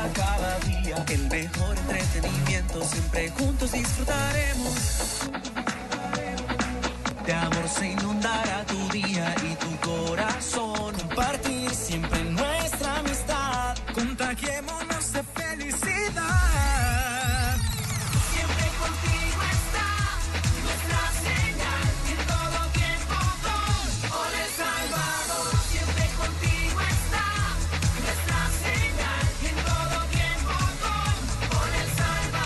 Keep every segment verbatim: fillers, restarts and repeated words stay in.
para cada día. El mejor entretenimiento siempre juntos disfrutaremos. De amor se inundará tu día y tu corazón. Compartir siempre nuestra amistad. Contagiémonos de felicidad. Siempre contigo está nuestra señal. En todo tiempo con Hola El Salvador. Siempre contigo está nuestra señal. En todo tiempo con Hola El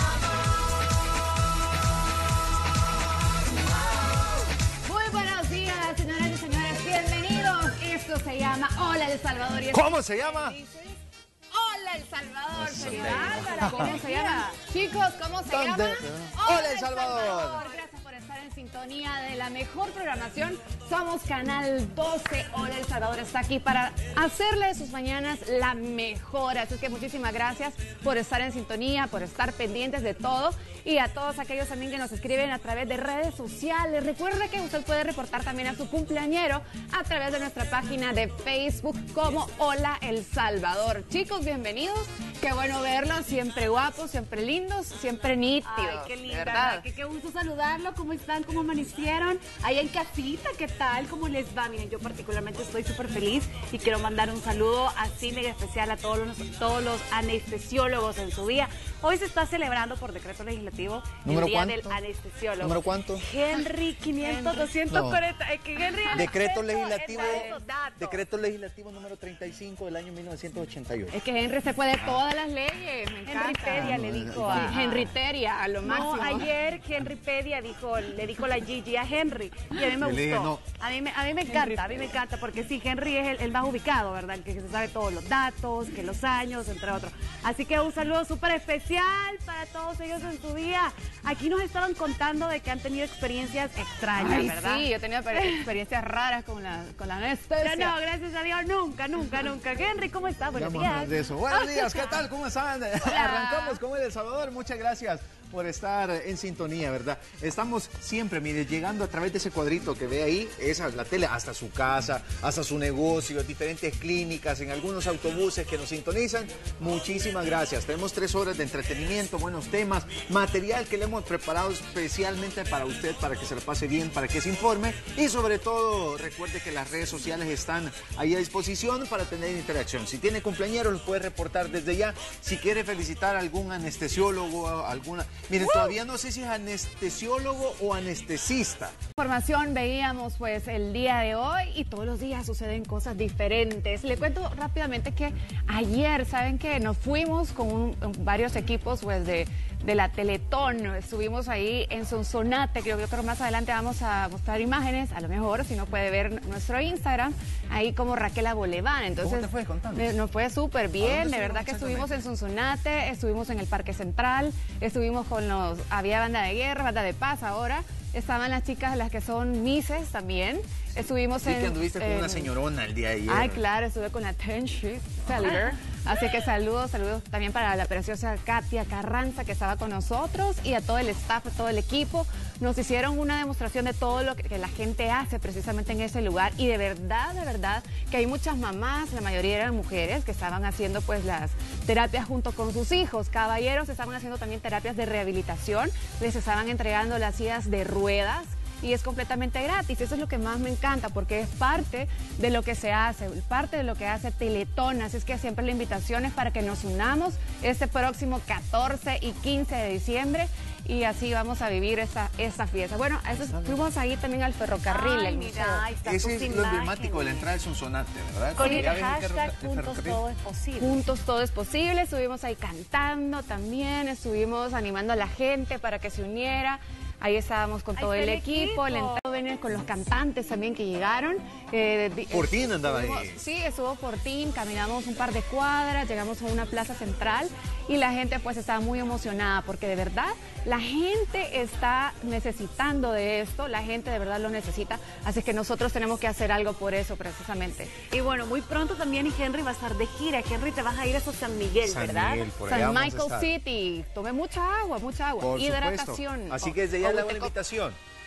Salvador. Muy buenos días, señoras y señores. Bienvenidos. Esto se llama Hola El Salvador. Y ¿Cómo se llama? Hola El Salvador, señora Álvaro. ¿Cómo se llama? Chicos, ¿cómo se llama? Hola El Salvador. Gracias por estar en sintonía de la mejor programación. Somos Canal doce. Hola El Salvador está aquí para hacerle de sus mañanas la mejor. Así que muchísimas gracias por estar en sintonía, por estar pendientes de todo. Y a todos aquellos también que nos escriben a través de redes sociales. Recuerde que usted puede reportar también a su cumpleañero a través de nuestra página de Facebook como Hola El Salvador. Chicos, bienvenidos. Qué bueno verlos, siempre guapos, siempre lindos, siempre nítidos. Ay, qué linda, ¿verdad? Qué, qué gusto saludarlo. ¿Cómo están? ¿Cómo amanecieron? Ahí en casita, ¿qué tal? ¿Cómo les va? Miren, yo particularmente estoy súper feliz y quiero mandar un saludo así mega especial a todos los, todos los anestesiólogos en su día. Hoy se está celebrando por decreto legislativo el Día cuánto? del Anestesiólogo. ¿Número cuánto? Henry quinientos, doscientos cuarenta. No. Es que Henry Decreto respeto, legislativo, esos datos. decreto legislativo número treinta y cinco del año mil novecientos ochenta y uno. Es que Henry se puede todas las leyes, me encanta. Henrypedia le dijo a... Sí, Henryteria, a lo máximo. No, ayer Henrypedia dijo, le dijo la Gigi a Henry y a mí me Yo le dije, gustó. no. A mí me, a mí me encanta, a mí me encanta porque sí, Henry es el, el más ubicado, ¿verdad? El que se sabe todos los datos, que los años, entre otros. Así que un saludo súper especial para todos ellos en su día. Aquí nos estaban contando de que han tenido experiencias extrañas, Ay, ¿verdad? sí, yo he tenido experiencias raras con la, con la anestesia. No, no, gracias a Dios, nunca, nunca, nunca. Henry, ¿cómo estás? Buenos días. De eso. Buenos días, ¿qué tal? ¿Cómo están? Arrancamos con El Salvador. Muchas gracias por estar en sintonía, ¿verdad? Estamos siempre, mire, llegando a través de ese cuadrito que ve ahí, esa es la tele, hasta su casa, hasta su negocio, diferentes clínicas, en algunos autobuses que nos sintonizan. Muchísimas gracias. Tenemos tres horas de entretenimiento, buenos temas, material que le hemos preparado especialmente para usted, para que se lo pase bien, para que se informe y sobre todo recuerde que las redes sociales están ahí a disposición para tener interacción. Si tiene cumpleaños, los puede reportar desde ya. Si quiere felicitar a algún anestesiólogo, alguna... Miren, todavía no sé si es anestesiólogo o anestesista. Información veíamos pues el día de hoy y todos los días suceden cosas diferentes. Le cuento rápidamente que ayer, ¿saben qué? Nos fuimos con un, varios equipos pues de, de la Teletón. Estuvimos ahí en Sonsonate, creo que más adelante vamos a mostrar imágenes, a lo mejor, si no puede ver nuestro Instagram, ahí como Raquel Boleván. Entonces, ¿cómo te fue? Contanos. Nos fue súper bien, de verdad que estuvimos en Sonsonate, estuvimos en el Parque Central, estuvimos con los, había banda de guerra, banda de paz ahora, estaban las chicas las que son mises también, estuvimos sí, en... que anduviste con en, una señorona el día de ayer. Ay, claro, estuve con la Tenshi Seller, así que saludos, saludos también para la preciosa Katia Carranza que estaba con nosotros y a todo el staff, a todo el equipo. Nos hicieron una demostración de todo lo que, que la gente hace precisamente en ese lugar y de verdad, de verdad, que hay muchas mamás, la mayoría eran mujeres, que estaban haciendo pues las terapias junto con sus hijos. Caballeros estaban haciendo también terapias de rehabilitación, les estaban entregando las sillas de ruedas y es completamente gratis. Eso es lo que más me encanta porque es parte de lo que se hace, parte de lo que hace Teletón. Así es que siempre la invitación es para que nos unamos este próximo catorce y quince de diciembre y así vamos a vivir esta, esta fiesta. Bueno, eso es, fuimos ahí también al ferrocarril. Ay, el mira, museo. ahí está. Ese es lo emblemático de la entrada del Sonsonate, ¿verdad? Con Sí, el ya ves hashtag el Juntos ferrocarril. Todo es Posible. Juntos todo es posible, estuvimos ahí cantando también, estuvimos animando a la gente para que se uniera. Ahí estábamos con Ahí todo está el el equipo, equipo. el jóvenes, con los cantantes también que llegaron. Eh, di- Fortín andaba estuvimos- ahí. Sí, estuvo Fortín, caminamos un par de cuadras, llegamos a una plaza central y la gente pues estaba muy emocionada porque de verdad la gente está necesitando de esto, la gente de verdad lo necesita, así que nosotros tenemos que hacer algo por eso precisamente. Y bueno, muy pronto también Henry va a estar de gira. Henry, te vas a ir a San Miguel, San ¿verdad? Miguel, por allá San vamos a Michael estar. City, tome mucha agua, mucha agua, Por hidratación. supuesto. Así que desde ya le hago la Agüita co- invitación.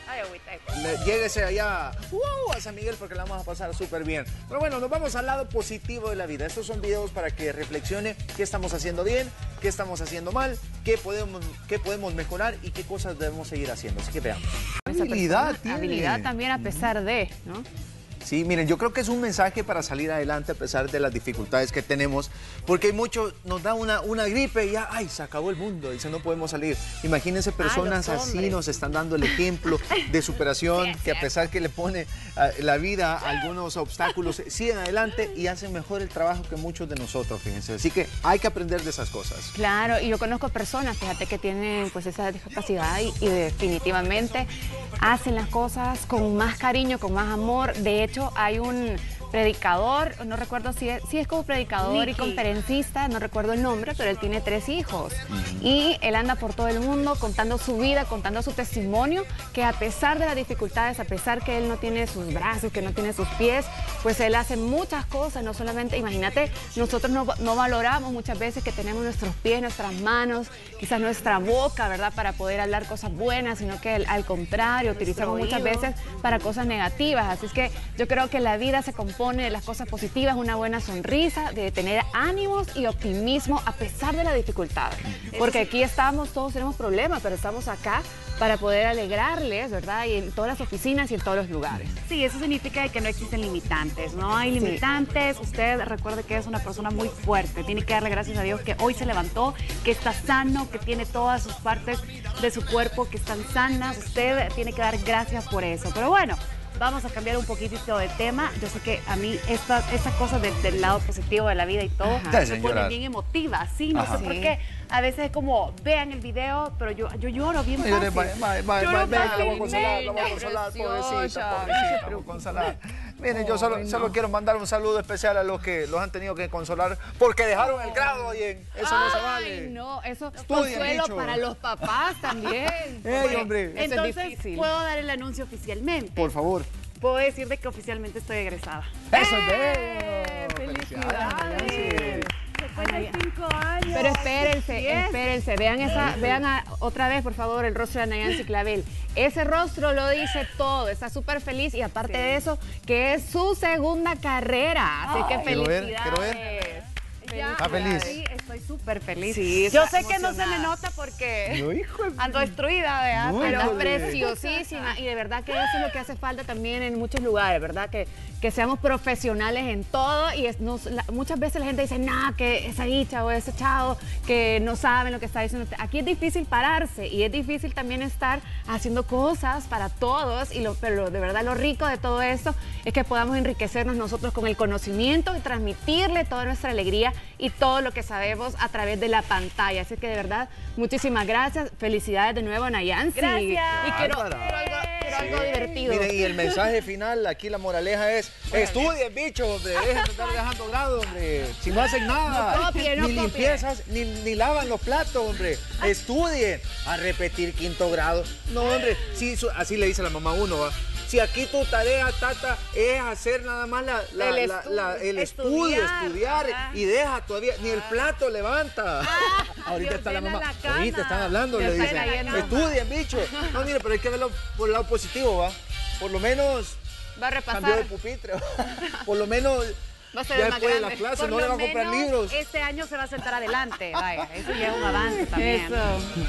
Ay, agüita de coco. Le- Lléguese allá uh, a San Miguel porque la vamos a pasar súper bien. Pero bueno, nos vamos al lado positivo de la vida. Estos son videos para que reflexione qué estamos haciendo bien, qué estamos haciendo mal, qué podemos, qué podemos mejorar y qué cosas debemos seguir haciendo. Así que veamos. Esa Habilidad persona, tiene. habilidad también a pesar de, ¿no? Sí, miren, yo creo que es un mensaje para salir adelante a pesar de las dificultades que tenemos, porque hay mucho, nos da una, una gripe y ya, ay, se acabó el mundo, dice, no podemos salir. Imagínense personas los así hombres. nos están dando el ejemplo de superación, Sí, es que a cierto. pesar que le pone a la vida algunos obstáculos, siguen adelante y hacen mejor el trabajo que muchos de nosotros, fíjense. Así que hay que aprender de esas cosas. Claro, y yo conozco personas, fíjate, que tienen pues esa discapacidad y, y definitivamente hacen las cosas con más cariño, con más amor. De hecho, hay un predicador, no recuerdo si es, si es como predicador Nicky. y conferencista, no recuerdo el nombre, pero él tiene tres hijos. Y él anda por todo el mundo contando su vida, contando su testimonio, que a pesar de las dificultades, a pesar que él no tiene sus brazos, que no tiene sus pies, pues él hace muchas cosas, no solamente, imagínate, nosotros no, no valoramos muchas veces que tenemos nuestros pies, nuestras manos, quizás nuestra boca, ¿verdad? Para poder hablar cosas buenas, sino que al, al contrario, utilizamos muchas oído. veces para cosas negativas. Así es que yo creo que la vida se compone de las cosas positivas, una buena sonrisa, de tener ánimos y optimismo a pesar de la dificultad. Porque aquí estamos, todos tenemos problemas, pero estamos acá para poder alegrarles, ¿verdad? Y en todas las oficinas y en todos los lugares. Sí, eso significa que no existen limitantes, no hay Sí. limitantes. Usted recuerde que es una persona muy fuerte, tiene que darle gracias a Dios que hoy se levantó, que está sano, que tiene todas sus partes de su cuerpo que están sanas. Usted tiene que dar gracias por eso. Pero bueno, vamos a cambiar un poquitito de tema. Yo sé que a mí estas esta cosas de- del lado positivo de la vida y todo Ajá. Te me hacen ponen llorar. bien emotiva, sí, no Ajá. sé por Sí. qué. A veces es como, vean el video, pero yo, yo lloro bien Ay, fácil. va, va, va, Lloro va, ven, la voy a fácilmente. consolar, la voy a consolar, Preciosa. pobrecita, pobrecita, la voy a consolar. Miren, yo solo, solo quiero mandar un saludo especial a los que los han tenido que consolar porque dejaron el grado, oye, eso no se Ay, vale. no, eso es Estudien, consuelo bicho. para los papás también. Ey, porque hombre. eso es Entonces, difícil. puedo dar el anuncio oficialmente. Por favor. Puedo decir de que oficialmente estoy egresada. Eso es ¡Eh! bello. ¡Felicidades! Después de Ay, cinco años. Pero espérense, Así es. espérense, vean esa, vean a- otra vez, por favor, el rostro de Nayansi Clavel. Ese rostro lo dice todo, está súper feliz y aparte Sí. de eso, que es su segunda carrera. Así que Ay. Quiero ver, felicidades. quiero ver. Ya, ¿Está feliz? Sí, estoy súper feliz. Sí, Yo está sé que no se me emocionada. nota porque No, hijo de- ando destruida, ¿verdad? No, Pero híjole. preciosísima y de verdad que eso es lo que hace falta también en muchos lugares, ¿verdad? Que, que seamos profesionales en todo y es- nos- la- muchas veces la gente dice, no, que esa dicha o ese chavo que no saben lo que está diciendo. Aquí es difícil pararse y es difícil también estar haciendo cosas para todos, y lo, pero de verdad lo rico de todo esto es que podamos enriquecernos nosotros con el conocimiento y transmitirle toda nuestra alegría y todo lo que sabemos a través de la pantalla. Así que de verdad, muchísimas gracias. Felicidades de nuevo, Nayansi. Gracias. Y quiero, Bárbara. quiero algo, quiero algo Sí. divertido. Miren, y el mensaje final, aquí la moraleja es, estudien, bicho, hombre, dejen de estar dejando grado, hombre. Si no hacen nada, No copien, no ni copien. limpiezas, ni, ni lavan los platos, hombre. Estudien. A repetir quinto grado. No, hombre, sí, su- así le dice la mamá a uno, ¿va? Si aquí tu tarea, tata, es hacer nada más la, la- El la- estudio. la- el estudio, Estudiar, estudiar, ajá. y deja todavía, ni el plato levanta. Ahorita le está la ordena mamá, la cama. ahorita están hablando, Le le está dicen, cayendo. estudien, bicho. No, mire, pero hay que verlo por el lado positivo, ¿va? Por lo menos Va a cambió de repasar. pupitre. Por lo menos Va a ser ya el más después de las grande. clases Por no le lo van a comprar menos, libros. Este año se va a sentar adelante. Vaya, eso ya es un avance también. Eso.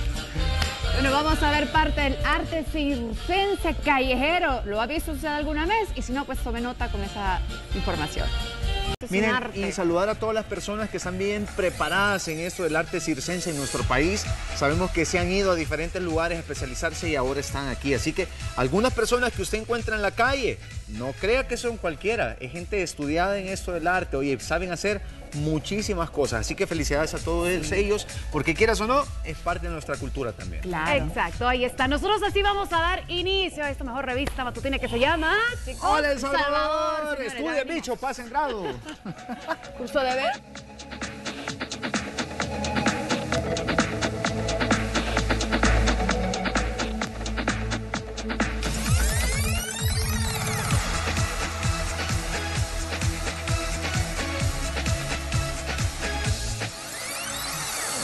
Bueno, vamos a ver parte del arte circense callejero. ¿Lo ha visto usted alguna vez? Y si no, pues tome nota con esa información. Es un Miren, arte. y saludar a todas las personas que están bien preparadas en esto del arte circense en nuestro país. Sabemos que se han ido a diferentes lugares a especializarse y ahora están aquí. Así que algunas personas que usted encuentra en la calle, no crea que son cualquiera. Es gente estudiada en esto del arte. Oye, saben hacer muchísimas cosas. Así que felicidades a todos ellos, porque quieras o no, es parte de nuestra cultura también. Claro. Exacto, ahí está. Nosotros así vamos a dar inicio a esta mejor revista matutina que se llama... ¡Hola, El Salvador! Salvador, señores, Estudien, ánimo. bicho, pasen grado. Curso de ver.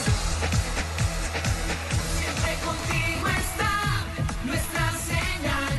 Siempre contigo está nuestra señal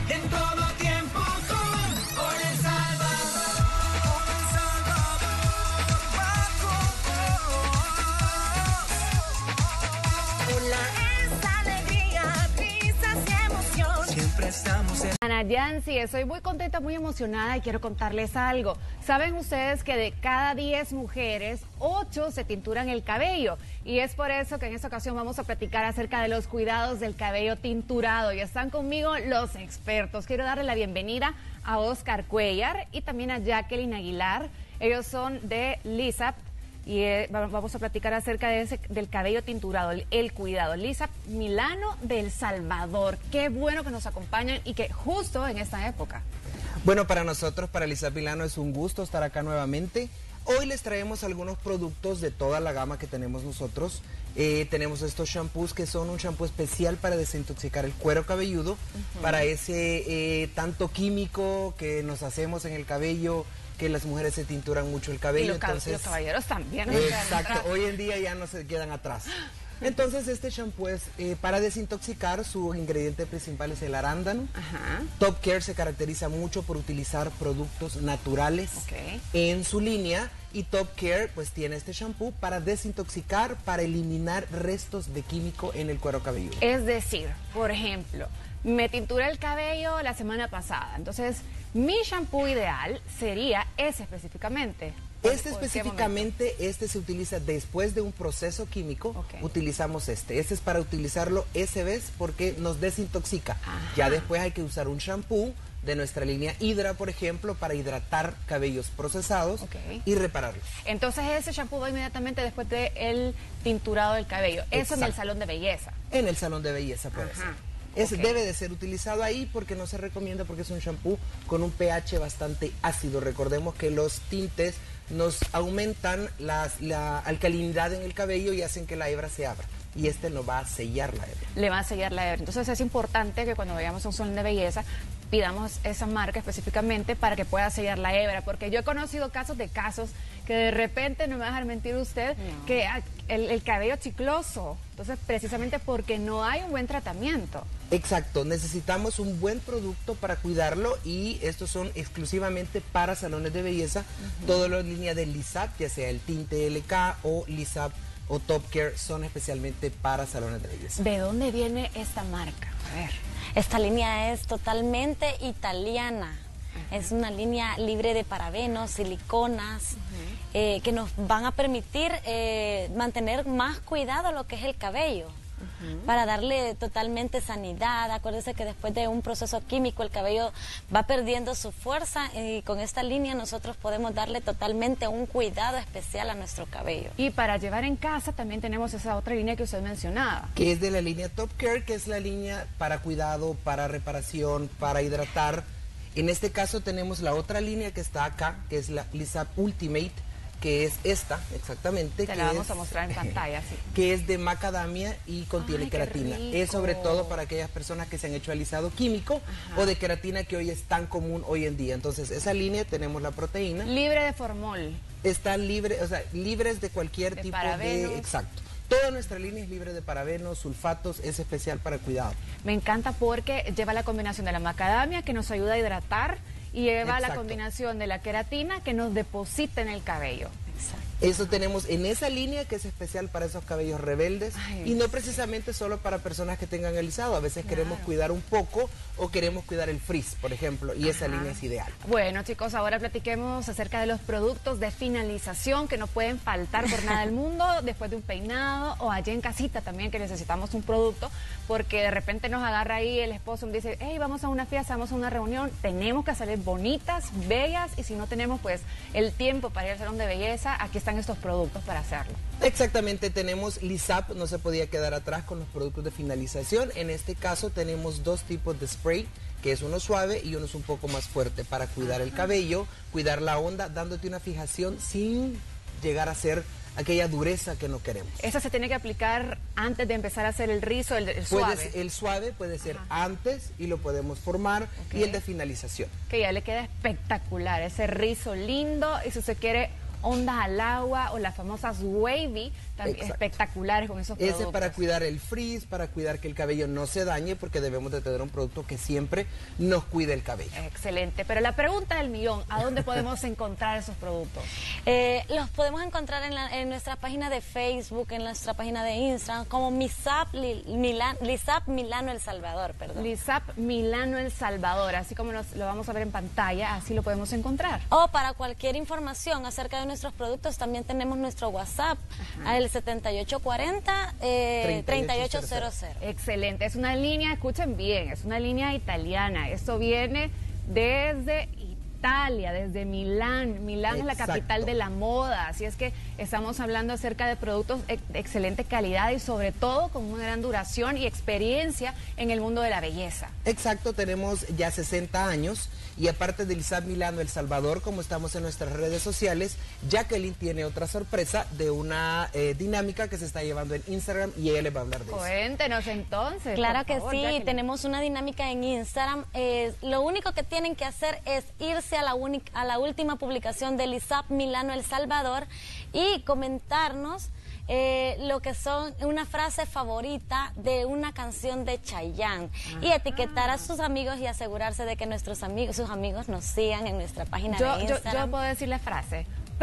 Yancy, estoy muy contenta, muy emocionada y quiero contarles algo. Saben ustedes que de cada diez mujeres, ocho se tinturan el cabello. Y es por eso que en esta ocasión vamos a platicar acerca de los cuidados del cabello tinturado. Y están conmigo los expertos. Quiero darle la bienvenida a Oscar Cuellar y también a Jacqueline Aguilar. Ellos son de Lizap. Y eh, vamos a platicar acerca de ese, del cabello tinturado, el, el cuidado. Lizap Milano del Salvador. Qué bueno que nos acompañan y que justo en esta época. Bueno, para nosotros, para Lizap Milano, es un gusto estar acá nuevamente. Hoy les traemos algunos productos de toda la gama que tenemos nosotros. Eh, tenemos estos shampoos que son un shampoo especial para desintoxicar el cuero cabelludo, uh-huh. para ese eh, tanto químico que nos hacemos en el cabello, que las mujeres se tinturan mucho el cabello. Y los, entonces, los caballeros también. Exacto, hoy en día ya no se quedan atrás. Entonces este shampoo es eh, para desintoxicar, su ingrediente principal es el arándano. Ajá. Top Care se caracteriza mucho por utilizar productos naturales okay. en su línea, y Top Care pues tiene este shampoo para desintoxicar, para eliminar restos de químico en el cuero cabelludo. Es decir, por ejemplo, me tinturé el cabello la semana pasada, entonces mi shampoo ideal sería ese específicamente. Este específicamente, este se utiliza después de un proceso químico, okay. utilizamos este. Este es para utilizarlo esa vez porque nos desintoxica. Ajá. Ya después hay que usar un shampoo de nuestra línea Hydra, por ejemplo, para hidratar cabellos procesados okay. y repararlos. Entonces ese shampoo va inmediatamente después del tinturado del cabello. Eso Exacto. en el salón de belleza. En el salón de belleza puede Ajá. ser. Ese okay. debe de ser utilizado ahí porque no se recomienda, porque es un shampoo con un pH bastante ácido. Recordemos que los tintes nos aumentan las, la alcalinidad en el cabello y hacen que la hebra se abra. Y este no va a sellar la hebra. Le va a sellar la hebra. Entonces es importante que cuando vayamos a un salón de belleza pidamos esa marca específicamente para que pueda sellar la hebra, porque yo he conocido casos de casos que de repente, no me va a dejar mentir usted, no. que el, el cabello chicloso, entonces precisamente porque no hay un buen tratamiento. Exacto, necesitamos un buen producto para cuidarlo y estos son exclusivamente para salones de belleza, uh-huh. todas las líneas de Lizap, ya sea el tinte L K o Lizap o Top Care, son especialmente para salones de belleza. ¿De dónde viene esta marca? A ver. Esta línea es totalmente italiana. Uh-huh. Es una línea libre de parabenos, siliconas, uh-huh. eh, que nos van a permitir eh, mantener más cuidado a lo que es el cabello. Uh-huh. Para darle totalmente sanidad. Acuérdese que después de un proceso químico el cabello va perdiendo su fuerza y con esta línea nosotros podemos darle totalmente un cuidado especial a nuestro cabello. Y para llevar en casa también tenemos esa otra línea que usted mencionaba. Que es de la línea Top Care, que es la línea para cuidado, para reparación, para hidratar. En este caso tenemos la otra línea que está acá, que es la Lizap Ultimate, que es esta, exactamente. Te que la vamos es, a mostrar en pantalla, sí. Que es de macadamia y contiene Ay, queratina. Es sobre todo para aquellas personas que se han hecho alisado químico Ajá. o de queratina, que hoy es tan común hoy en día. Entonces, esa línea tenemos la proteína. Libre de formol. Está libre, o sea, libres de cualquier de tipo parabenos. de... Exacto. Toda nuestra línea es libre de parabenos, sulfatos, es especial para el cuidado. Me encanta porque lleva la combinación de la macadamia, que nos ayuda a hidratar, y lleva Exacto. la combinación de la queratina, que nos deposita en el cabello. Exacto. Eso tenemos en esa línea, que es especial para esos cabellos rebeldes. Ay, y no precisamente solo para personas que tengan alisado. A veces claro. queremos cuidar un poco o queremos cuidar el frizz, por ejemplo, y Ajá. esa línea es ideal. Bueno, chicos, ahora platiquemos acerca de los productos de finalización que no pueden faltar por nada del mundo después de un peinado o allá en casita también, que necesitamos un producto, porque de repente nos agarra ahí el esposo y dice, hey, vamos a una fiesta, vamos a una reunión, tenemos que salir bonitas, bellas, y si no tenemos pues el tiempo para ir al salón de belleza, aquí está estos productos para hacerlo. Exactamente, tenemos Lizap, no se podía quedar atrás con los productos de finalización. En este caso tenemos dos tipos de spray, que es uno suave y uno es un poco más fuerte para cuidar el cabello, cuidar la onda, dándote una fijación sin llegar a ser aquella dureza que no queremos. ¿Esa se tiene que aplicar antes de empezar a hacer el rizo, el, el suave? Puede, el suave puede ser Ajá. antes y lo podemos formar, okay. y el de finalización. Que ya le queda espectacular, ese rizo lindo, y si se quiere ondas al agua o las famosas wavy, también Exacto. espectaculares con esos productos. Ese para cuidar el frizz, para cuidar que el cabello no se dañe, porque debemos de tener un producto que siempre nos cuide el cabello. Excelente, pero la pregunta del millón, ¿a dónde podemos encontrar esos productos? Eh, los podemos encontrar en, la- en nuestra página de Facebook, en nuestra página de Instagram, como Misap Li- Milan, Lisap Milano El Salvador, perdón. Lisap Milano El Salvador, así como nos, lo vamos a ver en pantalla, así lo podemos encontrar. O para cualquier información acerca de nuestros productos, también tenemos nuestro WhatsApp, al setenta y ocho cuarenta, eh, treinta y ocho cero cero. Excelente, es una línea, escuchen bien, es una línea italiana. Esto viene desde Italia, desde Milán. Milán es la Exacto. capital de la moda, así es que estamos hablando acerca de productos de excelente calidad y sobre todo con una gran duración y experiencia en el mundo de la belleza. Exacto, tenemos ya sesenta años y aparte del Lisap Milano El Salvador, como estamos en nuestras redes sociales, Jacqueline tiene otra sorpresa de una eh, dinámica que se está llevando en Instagram y ella les va a hablar de eso. Cuéntenos entonces. Claro por que favor, sí, Jacqueline. tenemos una dinámica en Instagram. Eh, lo único que tienen que hacer es irse a la, única- a la última publicación del Lisap Milano El Salvador y comentarnos eh, lo que son una frase favorita de una canción de Chayanne y etiquetar a sus amigos y asegurarse de que nuestros amigos, sus amigos nos sigan en nuestra página Yo, de yo, Instagram. yo puedo decir la frase.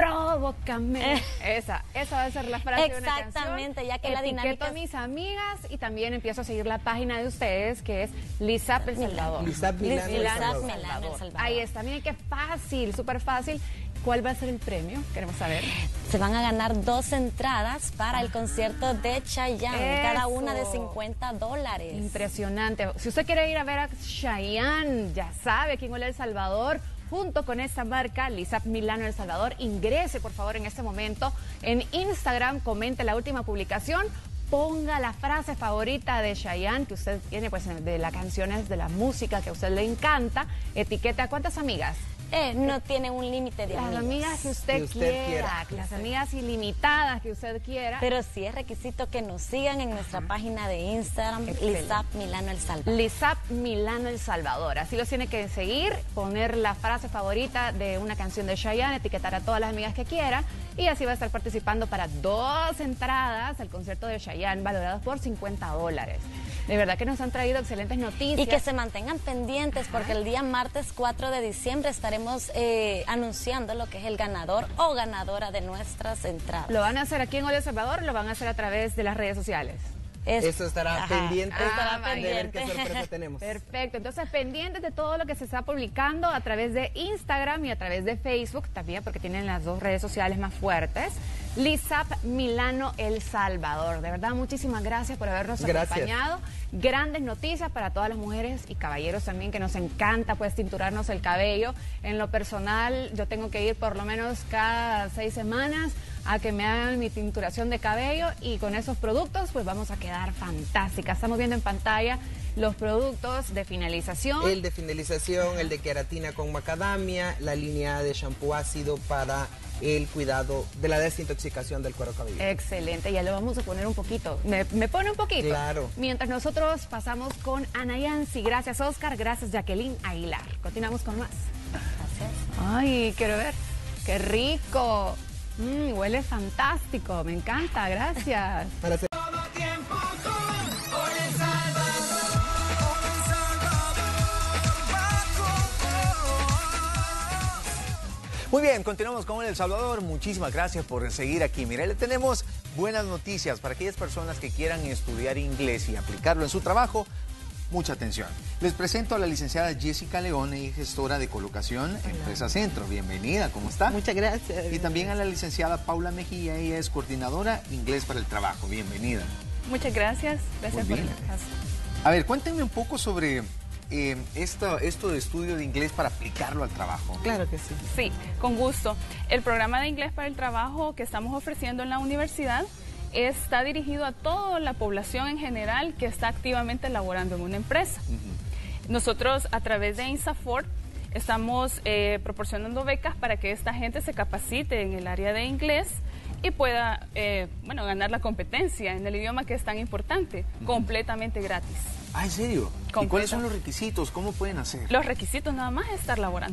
Provócame. Esa, esa va a ser la frase de una canción. Exactamente, ya que la Etiqueto dinámica a es- mis amigas y también empiezo a seguir la página de ustedes que es Lisap El Salvador. Lisap Milano El Lisap Salvador. Milano El Salvador. Ahí está, miren qué fácil, súper fácil. ¿Cuál va a ser el premio? Queremos saber. Se van a ganar dos entradas para el concierto de Chayanne, cada una de Eso. cincuenta dólares. Impresionante. Si usted quiere ir a ver a Chayanne, ya sabe, aquí en Hola El Salvador, junto con esta marca, Lisap Milano El Salvador, ingrese por favor en este momento en Instagram, comente la última publicación, ponga la frase favorita de Chayanne que usted tiene, pues de las canciones, de la música que a usted le encanta, etiqueta a cuántas amigas. Eh, no tiene un límite de Las amigos. amigas que usted, Que usted quiera, quiera. las amigas ilimitadas que usted quiera. Pero sí es requisito que nos sigan en nuestra página de Instagram, Excelente. Lisap Milano El Salvador. Lisap Milano El Salvador. Así los tiene que seguir, poner la frase favorita de una canción de Chayanne, etiquetar a todas las amigas que quiera y así va a estar participando para dos entradas al concierto de Chayanne valoradas por cincuenta dólares. De verdad que nos han traído excelentes noticias. Y que se mantengan pendientes porque el día martes cuatro de diciembre estaremos eh, anunciando lo que es el ganador o ganadora de nuestras entradas. ¿Lo van a hacer aquí en Hola El Salvador o lo van a hacer a través de las redes sociales? Es- Eso estará Ajá, pendiente estará Ah, de ver qué pendiente. sorpresa tenemos. Perfecto, entonces pendientes de todo lo que se está publicando a través de Instagram y a través de Facebook también, porque tienen las dos redes sociales más fuertes. Lisap Milano El Salvador. De verdad, muchísimas gracias por habernos Gracias. acompañado. Grandes noticias para todas las mujeres y caballeros también, que nos encanta pues tinturarnos el cabello. En lo personal, yo tengo que ir por lo menos cada seis semanas a que me hagan mi tinturación de cabello y con esos productos pues vamos a quedar fantásticas. Estamos viendo en pantalla los productos de finalización. El de finalización, el de queratina con macadamia, la línea de shampoo ácido para el cuidado de la desintoxicación del cuero cabelludo. Excelente, ya le vamos a poner un poquito. ¿Me, me pone un poquito? Claro. Mientras nosotros pasamos con Ana Yancy. Gracias, Oscar. Gracias, Jacqueline Aguilar. Continuamos con más. Gracias. Ay, quiero ver. ¡Qué rico! Mm, huele fantástico. Me encanta. Gracias. Para hacer- Todo tiempo con Hola El Salvador. Hola El Salvador. Muy bien, continuamos con El Salvador. Muchísimas gracias por seguir aquí. Mire, le tenemos buenas noticias para aquellas personas que quieran estudiar inglés y aplicarlo en su trabajo. Mucha atención. Les presento a la licenciada Jessica León, y gestora de colocación en Empresa Centro. Bienvenida, ¿cómo está? Muchas gracias. Y también a la licenciada Paula Mejía, ella es coordinadora Inglés para el Trabajo. Bienvenida. Muchas gracias. Gracias Muy por bien. el caso. A ver, cuéntenme un poco sobre eh, esto, esto de estudio de inglés para aplicarlo al trabajo. Claro que sí. Sí, con gusto. El programa de inglés para el trabajo que estamos ofreciendo en la universidad está dirigido a toda la población en general que está activamente laborando en una empresa. Nosotros, a través de INSAFORP, estamos eh, proporcionando becas para que esta gente se capacite en el área de inglés y pueda eh, bueno, ganar la competencia en el idioma que es tan importante, completamente gratis. Ah, ¿en serio? ¿Y Completa. cuáles son los requisitos? ¿Cómo pueden hacer? Los requisitos nada más es estar laborando.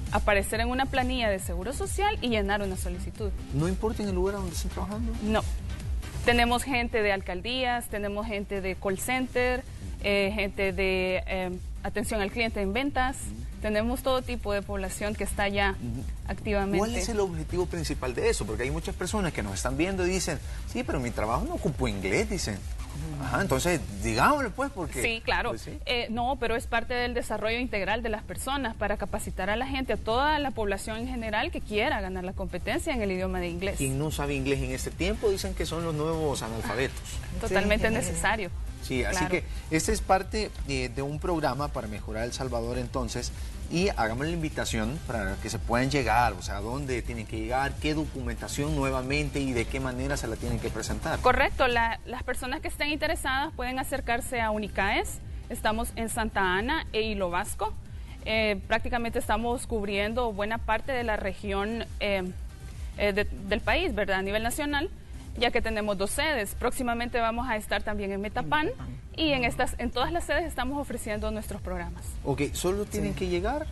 aparecer en una planilla de seguro social y llenar una solicitud. ¿No importa en el lugar donde estén trabajando? No. Tenemos gente de alcaldías, tenemos gente de call center, eh, gente de eh, atención al cliente en ventas. Tenemos todo tipo de población que está ya uh-huh. activamente. ¿Cuál es el objetivo principal de eso? Porque hay muchas personas que nos están viendo y dicen, sí, pero mi trabajo no ocupo inglés, dicen. Ajá, entonces, digámosle pues, porque... Sí, claro. Pues, sí. Eh, no, pero es parte del desarrollo integral de las personas para capacitar a la gente, a toda la población en general que quiera ganar la competencia en el idioma de inglés. Quien no sabe inglés en este tiempo dicen que son los nuevos analfabetos. Totalmente sí. necesario. Sí, así claro. que este es parte eh, de un programa para mejorar El Salvador entonces, y hagamos la invitación para que se puedan llegar, o sea, a dónde tienen que llegar, qué documentación nuevamente y de qué manera se la tienen que presentar. Correcto, la, las personas que estén interesadas pueden acercarse a Unicaes, estamos en Santa Ana e Hilo Vasco, eh, prácticamente estamos cubriendo buena parte de la región eh, eh, de, del país, ¿verdad? A nivel nacional, ya que tenemos dos sedes. Próximamente vamos a estar también en Metapán y en estas, en todas las sedes estamos ofreciendo nuestros programas. Ok, ¿solo tienen sí. que llegar?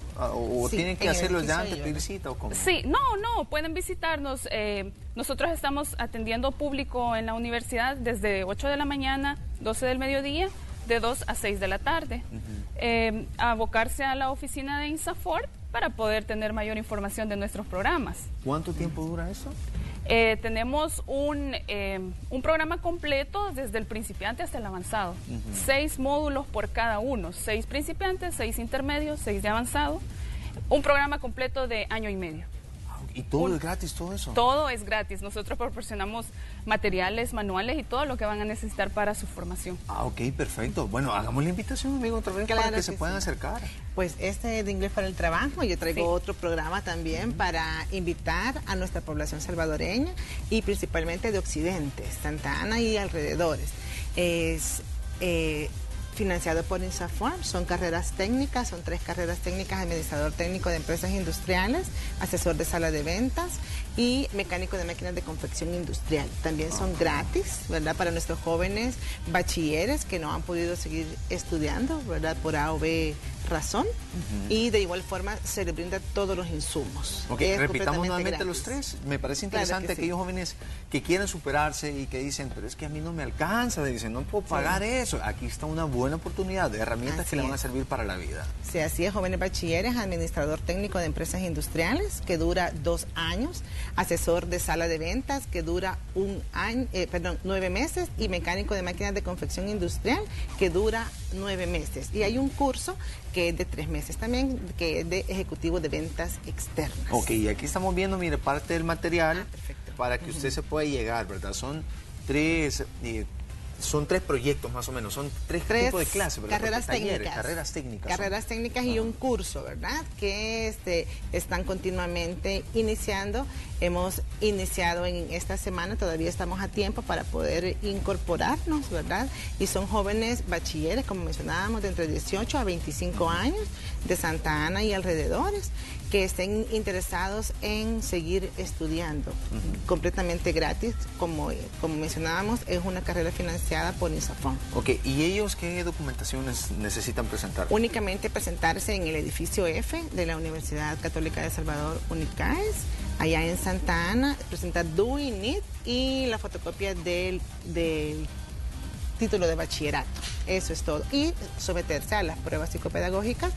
¿O sí, tienen que hacerlo ya antes de pedir cita o cómo? Sí, no, no, pueden visitarnos. Eh, nosotros estamos atendiendo público en la universidad desde ocho de la mañana, doce del mediodía, de dos a seis de la tarde. Uh-huh. eh, abocarse a la oficina de INSAFORP para poder tener mayor información de nuestros programas. ¿Cuánto tiempo dura eso? Eh, tenemos un, eh, un programa completo desde el principiante hasta el avanzado. Uh-huh. Seis módulos por cada uno. Seis principiantes, seis intermedios, seis de avanzado. Un programa completo de año y medio. ¿Y todo un, es gratis, todo eso? Todo es gratis. Nosotros proporcionamos materiales, manuales y todo lo que van a necesitar para su formación. Ah, ok, perfecto. Bueno, hagamos la invitación, amigo, otra vez claro para que, que se puedan sí. acercar. Pues este de Inglés para el Trabajo, yo traigo sí. otro programa también uh-huh. para invitar a nuestra población salvadoreña y principalmente de Occidente, Santa Ana y alrededores. Es... Eh, financiado por INSAFORP, son carreras técnicas, son tres carreras técnicas: administrador técnico de empresas industriales, asesor de sala de ventas y mecánico de máquinas de confección industrial. También son gratis, ¿verdad?, para nuestros jóvenes bachilleres que no han podido seguir estudiando, ¿verdad?, por A o B razón, uh-huh. y de igual forma se les brinda todos los insumos. Ok, repitamos nuevamente gratis. Los tres. Me parece interesante claro que aquellos sí. jóvenes que quieren superarse y que dicen, pero es que a mí no me alcanza, dicen, no puedo pagar sí. eso. Aquí está una buena oportunidad de herramientas así que le van a servir para la vida. Sí, así es, jóvenes bachilleres, administrador técnico de empresas industriales, que dura dos años, asesor de sala de ventas, que dura un año, eh, perdón, nueve meses, y mecánico de máquinas de confección industrial, que dura nueve meses. Y hay un curso que es de tres meses también, que es de ejecutivo de ventas externas. Ok, y aquí estamos viendo, mire, parte del material ah, para que uh-huh. usted se pueda llegar, ¿verdad? Son tres... Eh, Son tres proyectos más o menos, son tres, tres tipos de clases, ¿verdad? Carreras talleres, técnicas. Carreras técnicas. Carreras son. técnicas y un curso, ¿verdad? Que este, están continuamente iniciando. Hemos iniciado en esta semana, todavía estamos a tiempo para poder incorporarnos, ¿verdad? Y son jóvenes bachilleres, como mencionábamos, de entre dieciocho a veinticinco años, de Santa Ana y alrededores, que estén interesados en seguir estudiando, uh-huh. completamente gratis, como, como mencionábamos, es una carrera financiada por INSAFORP. Ok, ¿y ellos qué documentaciones necesitan presentar? Únicamente presentarse en el edificio F de la Universidad Católica de El Salvador, Unicaes, allá en Santa Ana, presentar D U I, N I T y la fotocopia del, del título de bachillerato. Eso es todo. Y someterse a las pruebas psicopedagógicas,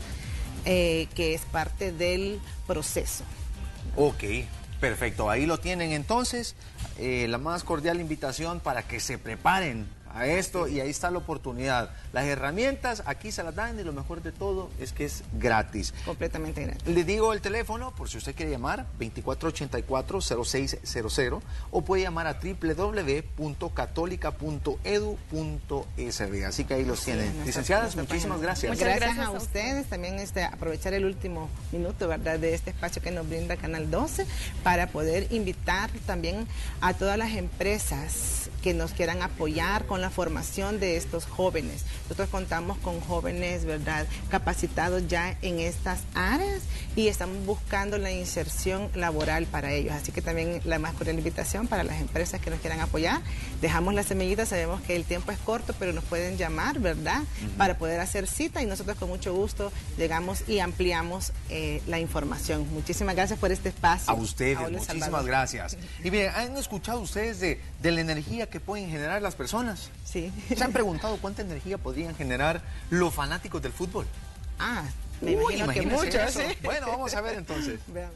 Eh, que es parte del proceso. Ok, perfecto. Ahí lo tienen entonces. Eh, la más cordial invitación para que se preparen a esto, y ahí está la oportunidad. Las herramientas aquí se las dan, y lo mejor de todo es que es gratis. Completamente gratis. Le digo el teléfono por si usted quiere llamar, veinticuatro ochenta y cuatro, cero seis cero cero, o puede llamar a doble u doble u doble u punto católica punto edu punto es be. Así que ahí los sí, tienen. Nuestra, Licenciadas, nuestra muchísimas página. gracias. Muchas gracias, gracias a ustedes. También este, aprovechar el último minuto, ¿verdad?, de este espacio que nos brinda Canal doce para poder invitar también a todas las empresas que nos quieran apoyar con la la formación de estos jóvenes. Nosotros contamos con jóvenes, ¿verdad?, capacitados ya en estas áreas y estamos buscando la inserción laboral para ellos. Así que también la más cordial invitación para las empresas que nos quieran apoyar. Dejamos las semillitas, sabemos que el tiempo es corto, pero nos pueden llamar, ¿verdad?, uh-huh. para poder hacer cita y nosotros con mucho gusto llegamos y ampliamos eh, la información. Muchísimas gracias por este espacio. A ustedes, a muchísimas Salvador. gracias. Y bien, ¿han escuchado ustedes de, de la energía que pueden generar las personas? Sí. ¿Se han preguntado cuánta energía podrían generar los fanáticos del fútbol? Ah, me Uy, imagino que mucho, ¿sí? Bueno, vamos a ver entonces. Veamos.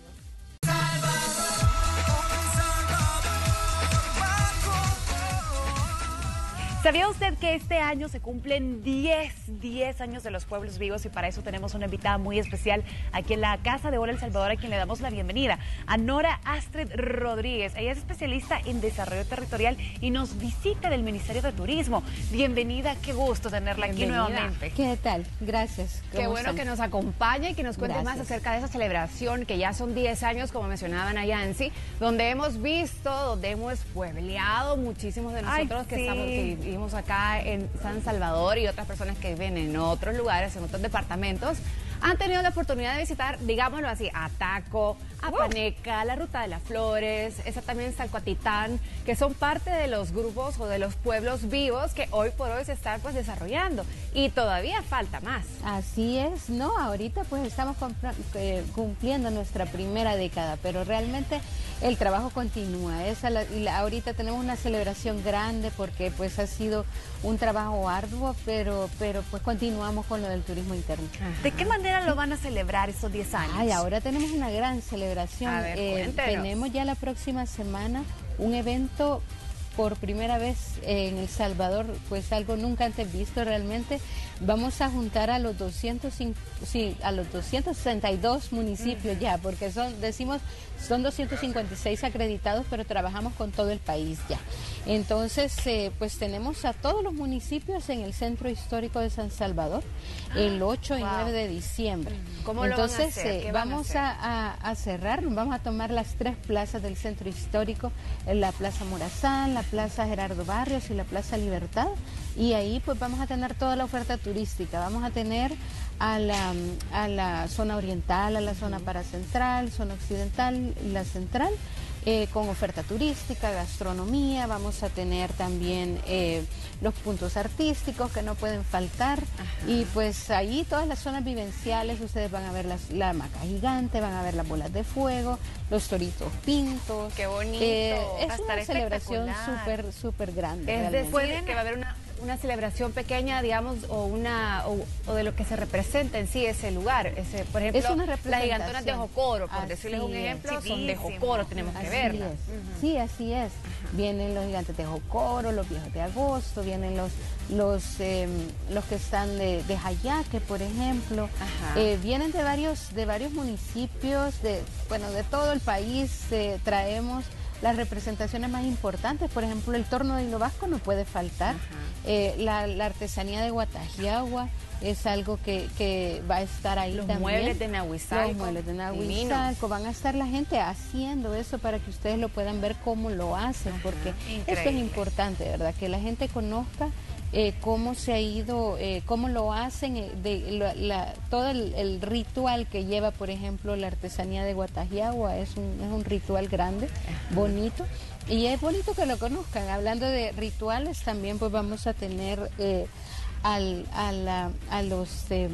¿Sabía usted que este año se cumplen diez, diez años de los pueblos vivos? Y para eso tenemos una invitada muy especial aquí en la Casa de Oro El Salvador, a quien le damos la bienvenida, a Nora Astrid Rodríguez. Ella es especialista en desarrollo territorial y nos visita del Ministerio de Turismo. Bienvenida, qué gusto tenerla Bienvenida. aquí nuevamente. ¿Qué tal? Gracias. Qué bueno están? que nos acompañe y que nos cuente Gracias. más acerca de esa celebración que ya son diez años, como mencionaban a Yancy, donde hemos visto, donde hemos puebleado muchísimos de nosotros Ay, que sí. estamos... Que, vivimos acá en San Salvador y otras personas que viven en otros lugares, en otros departamentos, han tenido la oportunidad de visitar, digámoslo así, Ataco, Apaneca, la Ruta de las Flores, esa también Salcoatitán, que son parte de los grupos o de los pueblos vivos que hoy por hoy se están pues desarrollando y todavía falta más. Así es, no, ahorita pues estamos eh, cumpliendo nuestra primera década, pero realmente el trabajo continúa. Esa, la, la, ahorita tenemos una celebración grande porque pues ha sido un trabajo arduo, pero, pero pues continuamos con lo del turismo interno. Ajá. ¿De qué manera lo van a celebrar estos diez años? Ay, ahora tenemos una gran celebración. A ver, eh, tenemos ya la próxima semana un evento por primera vez en El Salvador, pues algo nunca antes visto realmente. Vamos a juntar a los doscientos, sí, a los doscientos sesenta y dos municipios uh-huh. ya, porque son, decimos, son doscientos cincuenta y seis acreditados, pero trabajamos con todo el país ya. Entonces, eh, pues tenemos a todos los municipios en el Centro Histórico de San Salvador el ocho y wow. nueve de diciembre. ¿Cómo Entonces, lo van a hacer? Eh, vamos a, a, a cerrar, vamos a tomar las tres plazas del Centro Histórico, la Plaza Morazán, la Plaza Gerardo Barrios y la Plaza Libertad, y ahí pues vamos a tener toda la oferta turística. Vamos a tener a la, a la zona oriental, a la zona paracentral, zona occidental, la central, eh, con oferta turística, gastronomía. Vamos a tener también eh, los puntos artísticos que no pueden faltar. Ajá. Y pues ahí todas las zonas vivenciales, ustedes van a ver las, la hamaca gigante, van a ver las bolas de fuego, los toritos pintos. Qué bonito. Eh, es una celebración súper, súper grande. Es realmente. decir, que va a haber una... una celebración pequeña, digamos, o una o, o de lo que se representa en sí ese lugar. Ese, por ejemplo, es una las gigantonas de Jocoro, por así decirles un ejemplo, es. son de Jocoro, tenemos así que verlas. Uh-huh. Sí, así es. Ajá. Vienen los gigantes de Jocoro, los viejos de agosto, vienen los los eh, los que están de, de Jayaque, por ejemplo. Eh, vienen de varios de varios municipios, de bueno, de todo el país. Eh, traemos las representaciones más importantes, por ejemplo, el torno de Hilo Vasco no puede faltar. Eh, la, la artesanía de Guatajiagua es algo que, que va a estar ahí los también. Muebles de Nahuizalco. Los muebles de Nahuizalco. Van a estar la gente haciendo eso para que ustedes lo puedan ver cómo lo hacen, Ajá, porque increíble. Esto es importante, ¿verdad? Que la gente conozca Eh, cómo se ha ido, eh, cómo lo hacen, eh, de, la, la, todo el, el ritual que lleva, por ejemplo, la artesanía de Guatajiagua, es un, es un ritual grande, Ajá. bonito, y es bonito que lo conozcan. Hablando de rituales, también pues vamos a tener eh, al, a, la, a los eh,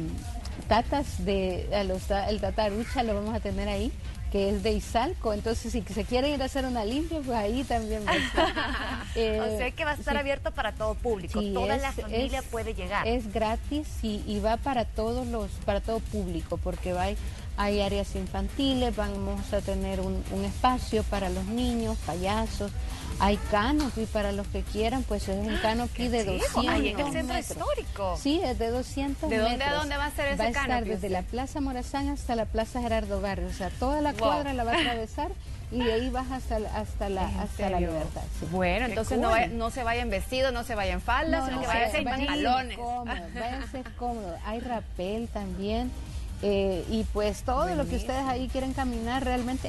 tatas, de, a los, el tatarucha lo vamos a tener ahí, que es de Izalco. Entonces si se quieren ir a hacer una limpia, pues ahí también va a estar. eh, o sea que va a estar sí. abierto para todo público, sí, toda es, la familia es, puede llegar. Es gratis y, y va para todos los, para todo público, porque va, hay, hay áreas infantiles, vamos a tener un, un espacio para los niños, payasos, hay canopy para los que quieran, pues es un canopy de doscientos Ay, en el centro metros. histórico. Sí, es de doscientos ¿De dónde metros. a dónde va a ser ese canopy? Va a estar canopy, desde usted? la Plaza Morazán hasta la Plaza Gerardo Barrios, o sea, toda la cuadra wow. la va a atravesar y de ahí vas hasta, hasta, la, hasta la Libertad. Sí. Bueno, Qué entonces cool. no, vaya, no se vayan vestidos, no se vayan faldas, no, sino no, que vayan en pantalones. Váyanse cómodos. Hay rapel también. Eh, y pues todo Buenísimo. Lo que ustedes ahí quieren caminar, realmente ahí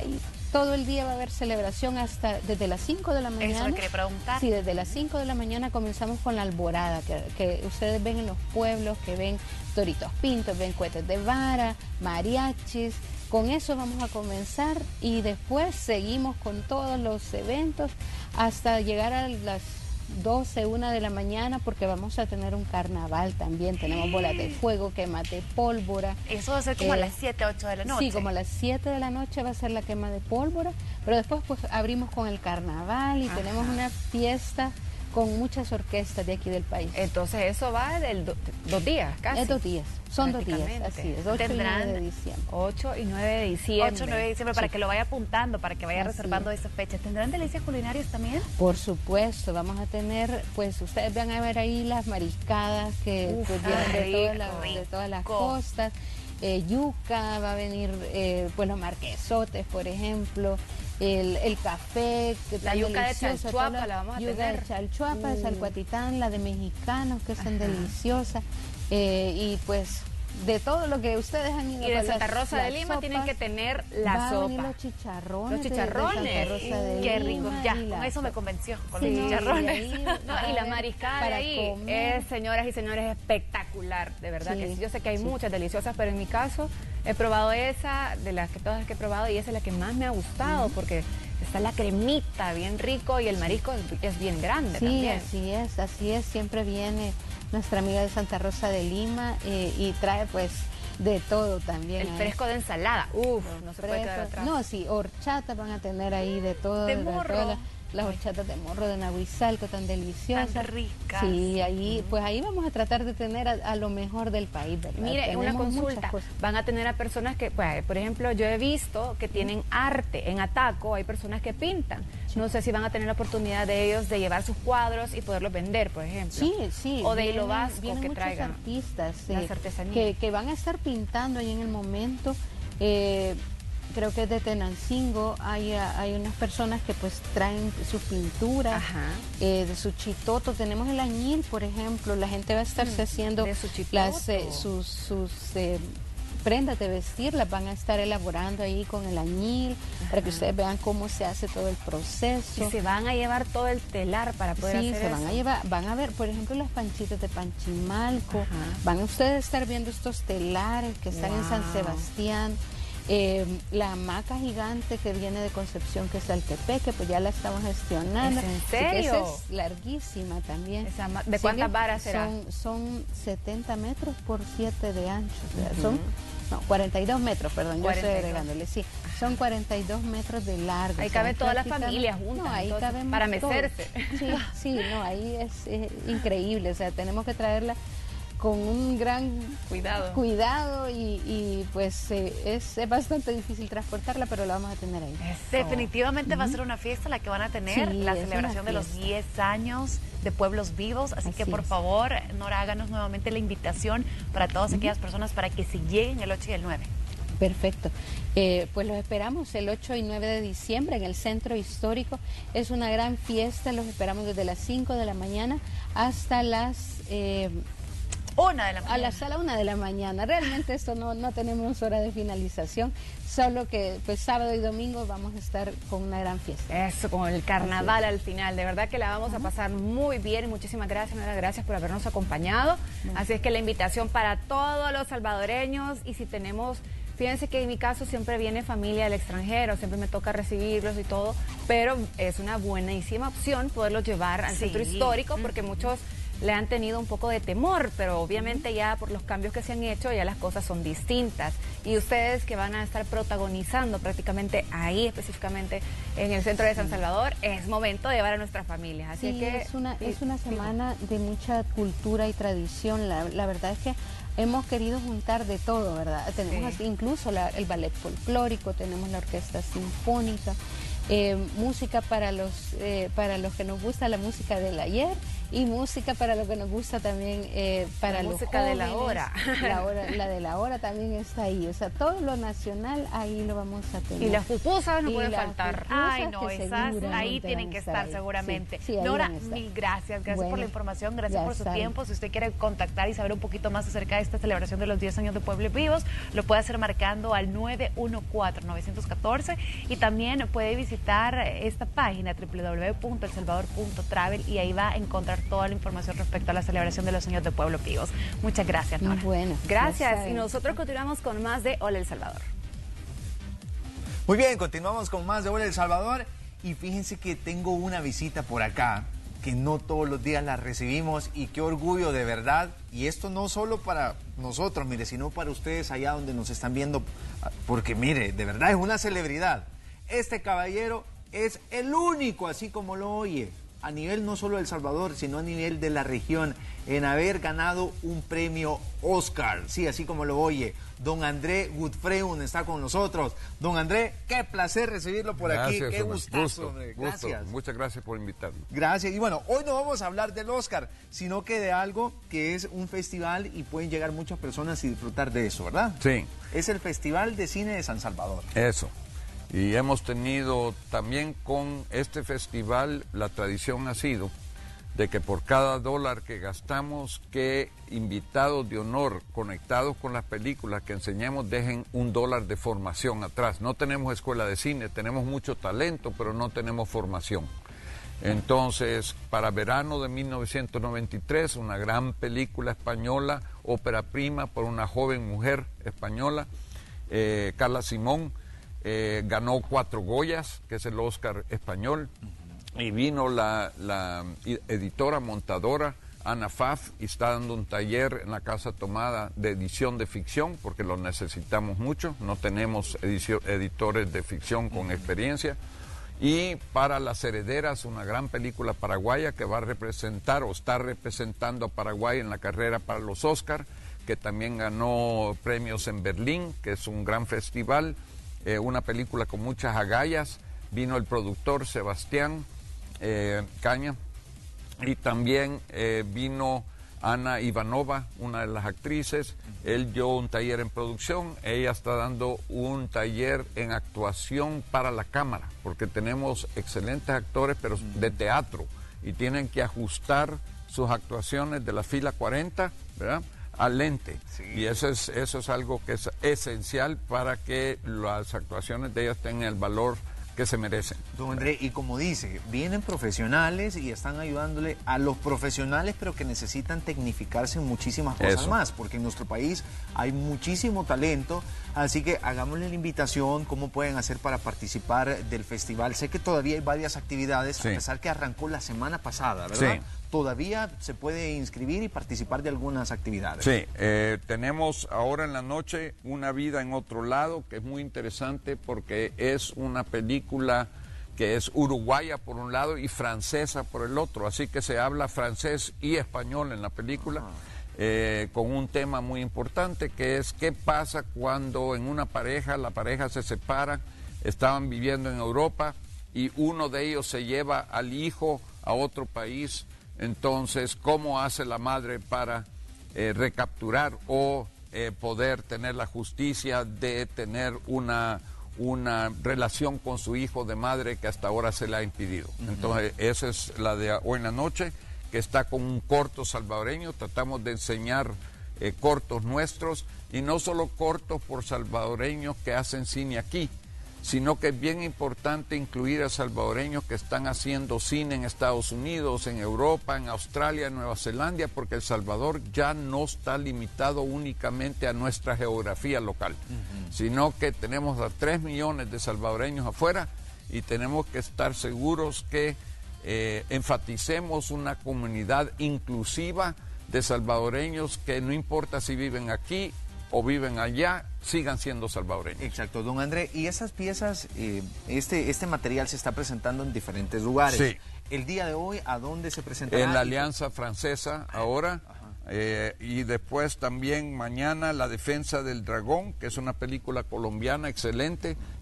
Todo el día va a haber celebración hasta desde las cinco de la mañana. Eso me quería preguntar. Sí, desde las cinco de la mañana comenzamos con la alborada, que, que ustedes ven en los pueblos, que ven toritos pintos, ven cohetes de vara, mariachis. Con eso vamos a comenzar y después seguimos con todos los eventos hasta llegar a las doce, una de la mañana, porque vamos a tener un carnaval también. Tenemos bolas de fuego, quemas de pólvora. Eso va a ser como Eh, a las siete, ocho de la noche. Sí, como a las siete de la noche va a ser la quema de pólvora, pero después pues abrimos con el carnaval y Ajá. tenemos una fiesta con muchas orquestas de aquí del país. Entonces eso va del do- dos días, casi. Es dos días, son dos días, Prácticamente. así es, ocho y Tendrán nueve de diciembre. ocho y nueve de diciembre. ocho, nueve de diciembre, para Sí. que lo vaya apuntando, para que vaya Así reservando es. esa fecha. ¿Tendrán delicias culinarias también? Por supuesto, vamos a tener, pues ustedes van a ver ahí las mariscadas que Uf, pues, vienen de, rico, todas las- de todas las rico. costas. Eh, yuca, va a venir eh, pues los marquesotes, por ejemplo, el, el café, que La tan yuca de deliciosa, Chalchuapa toda la vamos a yuca tener. de Chalchuapa, de Uh. Salcuatitán, la de mexicanos, que son Ajá. deliciosas, eh, y pues de todo lo que ustedes han ido Y de con Santa las- Rosa de las Lima tienen sopas. que tener Va la a venir sopa. los chicharrones. Los de- de chicharrones. Santa Rosa de Qué rico. Lima Ya, y con la eso me sopa. convenció, con Sí, los no, chicharrones. y ahí No, va a y la haber mariscada de para ahí comer. es, señoras y señores, espectacular, de verdad Sí, que sí. Yo sé que hay sí. muchas deliciosas, pero en mi caso he probado esa, de las que todas las que he probado, y esa es la que más me ha gustado, porque está la cremita bien rico y el marisco es, es bien grande Sí, también. así es, así es. Siempre viene nuestra amiga de Santa Rosa de Lima eh, y trae pues de todo también. El ahí. fresco de ensalada, uff, no se puede quedar Frescos. atrás. No, sí, horchata van a tener ahí de todo. De todas morro. las, las horchatas de morro de Nahuizalco tan deliciosas. Tan ricas. Sí, ahí, pues ahí vamos a tratar de tener a, a lo mejor del país, ¿verdad? Mire, una Tenemos muchas consulta. cosas. Van a tener a personas que, pues, por ejemplo, yo he visto que tienen arte. En Ataco hay personas que pintan. No sé si van a tener la oportunidad de ellos de llevar sus cuadros y poderlos vender, por ejemplo. Sí, sí. O de vienen- hilo vasco vienen que muchos traigan. artistas las eh, artesanías. que, que van a estar pintando ahí en el momento. Eh, creo que de Tenancingo hay, ah, hay unas personas que pues traen su pintura, Ajá. eh, de su chitoto. Tenemos el añil, por ejemplo. La gente va a estarse haciendo de su chitoto. las, eh, sus, sus eh, prendas de vestir, las van a estar elaborando ahí con el añil, para que ustedes vean cómo se hace todo el proceso. Y se van a llevar todo el telar para poder Sí, hacer se eso. van a llevar, van a ver, por ejemplo, las panchitas de Panchimalco, Ajá. van a ustedes estar viendo estos telares que están en San Wow. Sebastián, eh, la hamaca gigante que viene de Concepción, que es Altepeque, pues ya la estamos gestionando. ¿Es en Así que esa serio? es larguísima también. Esa ma- ¿de Sí, cuántas que varas será? Son, son setenta metros por siete de ancho, o sea, son no, cuarenta y dos metros, perdón, yo cuarenta y estoy dos. agregándole, sí, son cuarenta y dos metros de largo. Ahí o sea, cabe toda la prácticamente- familia junta, No, ahí entonces, cabemos para todos. mecerse. Sí, sí, no, ahí es, eh, increíble, o sea, tenemos que traerla con un gran Cuidado. cuidado y, y, pues eh, es, es bastante difícil transportarla, pero la vamos a tener ahí. Definitivamente va a ser una fiesta la que van a tener, Sí, la es celebración una de los fiesta. diez años de Pueblos Vivos, así, que Así por es. favor, Nora, háganos nuevamente la invitación para todas aquellas personas para que se lleguen el ocho y el nueve. Perfecto. Eh, pues los esperamos el ocho y nueve de diciembre en el Centro Histórico. Es una gran fiesta, los esperamos desde las cinco de la mañana hasta las... eh, Una de la a mañana. la sala una de la mañana. Realmente esto no, no tenemos hora de finalización, solo que pues sábado y domingo vamos a estar con una gran fiesta. Eso, con el carnaval al final. De verdad que la vamos a pasar muy bien y muchísimas gracias, Nora, gracias por habernos acompañado. Así es que la invitación para todos los salvadoreños, y si tenemos... Fíjense que en mi caso siempre viene familia del extranjero, siempre me toca recibirlos y todo, pero es una buenísima opción poderlos llevar al Sí. centro histórico, porque muchos le han tenido un poco de temor, pero obviamente ya por los cambios que se han hecho ya las cosas son distintas. Y ustedes que van a estar protagonizando prácticamente ahí específicamente en el centro de San Salvador, es momento de llevar a nuestras familias. Así Sí, que es una, es una sí, semana de mucha cultura y tradición. La, la verdad es que hemos querido juntar de todo, ¿verdad? Tenemos Sí. así incluso la- el ballet folclórico, tenemos la orquesta sinfónica, eh, música para los, eh, para los que nos gusta la música del ayer y música para lo que nos gusta también eh, para La los música de la jóvenes. hora. La, hora. La de la hora también está ahí, o sea, todo lo nacional ahí lo vamos a tener. Y las pupusas no Y pueden las faltar. pupusas Ay, no, que esas seguramente ahí tienen van que a estar ahí. seguramente. Sí, sí, ahí Nora, van a estar. mil gracias. Gracias Bueno, por la información, gracias ya por su saben. tiempo. Si usted quiere contactar y saber un poquito más acerca de esta celebración de los diez años de Pueblos Vivos, lo puede hacer marcando al nueve uno cuatro, nueve uno cuatro y también puede visitar esta página doble u doble u doble u punto el salvador punto travel y ahí va a encontrar toda la información respecto a la celebración de los años de Pueblos Vivos. Muchas gracias, Nora. Bueno, Gracias. Y nosotros continuamos con más de Hola El Salvador. Muy bien, continuamos con más de Hola El Salvador y fíjense que tengo una visita por acá que no todos los días la recibimos y qué orgullo de verdad. Y esto no solo para nosotros, mire, sino para ustedes allá donde nos están viendo, porque mire, de verdad es una celebridad. Este caballero es el único, así como lo oye, a nivel no solo de El Salvador, sino a nivel de la región, en haber ganado un premio Oscar. Sí, así como lo oye. Don André Gutfreund está con nosotros. Don André, qué placer recibirlo por Gracias, aquí. Qué hombre. gustazo, Gusto, hombre. gusto. Gracias. Muchas gracias por invitarme. Gracias. Y bueno, hoy no vamos a hablar del Oscar, sino que de algo que es un festival y pueden llegar muchas personas y disfrutar de eso, ¿verdad? Sí. Es el Festival de Cine de San Salvador. Eso. Y hemos tenido también con este festival, la tradición ha sido de que por cada dólar que gastamos, que invitados de honor conectados con las películas que enseñemos dejen un dólar de formación atrás. No tenemos escuela de cine, tenemos mucho talento, pero no tenemos formación. Entonces, para verano de mil novecientos noventa y tres, una gran película española, ópera prima por una joven mujer española, eh, Carla Simón, eh, ganó cuatro Goyas, que es el Oscar español. Y vino la, la editora montadora Ana Faf y está dando un taller en la Casa Tomada de edición de ficción porque lo necesitamos mucho, no tenemos edicio, editores de ficción con experiencia. Y para Las Herederas, una gran película paraguaya que va a representar o está representando a Paraguay en la carrera para los Oscar, que también ganó premios en Berlín, que es un gran festival, eh, una película con muchas agallas. Vino el productor Sebastián Eh, Caña y también eh, vino Ana Ivanova, una de las actrices. Él dio un taller en producción, ella está dando un taller en actuación para la cámara, porque tenemos excelentes actores pero de teatro y tienen que ajustar sus actuaciones de la fila cuarenta, ¿verdad?, al lente. Sí. Y eso es, eso es algo que es esencial para que las actuaciones de ellas tengan el valor que se merecen. Don André, y como dice, vienen profesionales y están ayudándole a los profesionales, pero que necesitan tecnificarse en muchísimas cosas Eso. más, porque en nuestro país hay muchísimo talento, así que hagámosle la invitación, cómo pueden hacer para participar del festival. Sé que todavía hay varias actividades, Sí. a pesar que arrancó la semana pasada, ¿verdad? Sí. Todavía se puede inscribir y participar de algunas actividades. Sí, eh, tenemos ahora en la noche Una vida en otro lado, que es muy interesante porque es una película que es uruguaya por un lado y francesa por el otro, así que se habla francés y español en la película, eh, con un tema muy importante que es qué pasa cuando en una pareja, la pareja se separa, estaban viviendo en Europa y uno de ellos se lleva al hijo a otro país. Entonces, ¿cómo hace la madre para eh, recapturar o eh, poder tener la justicia de tener una, una relación con su hijo de madre que hasta ahora se le ha impedido? Uh-huh. Entonces, esa es la de hoy en la noche, que está con un corto salvadoreño. Tratamos de enseñar eh, cortos nuestros, y no solo cortos por salvadoreños que hacen cine aquí, sino que es bien importante incluir a salvadoreños que están haciendo cine en Estados Unidos, en Europa, en Australia, en Nueva Zelanda, porque El Salvador ya no está limitado únicamente a nuestra geografía local, uh-huh. sino que tenemos a tres millones de salvadoreños afuera y tenemos que estar seguros que eh, enfaticemos una comunidad inclusiva de salvadoreños que no importa si viven aquí o viven allá, sigan siendo salvadoreños. Exacto, don André, y esas piezas, eh, este, este material se está presentando en diferentes lugares. Sí. El día de hoy, ¿a dónde se presentará? En la Alianza Francesa ahora, eh, y después también mañana La Defensa del Dragón, que es una película colombiana excelente,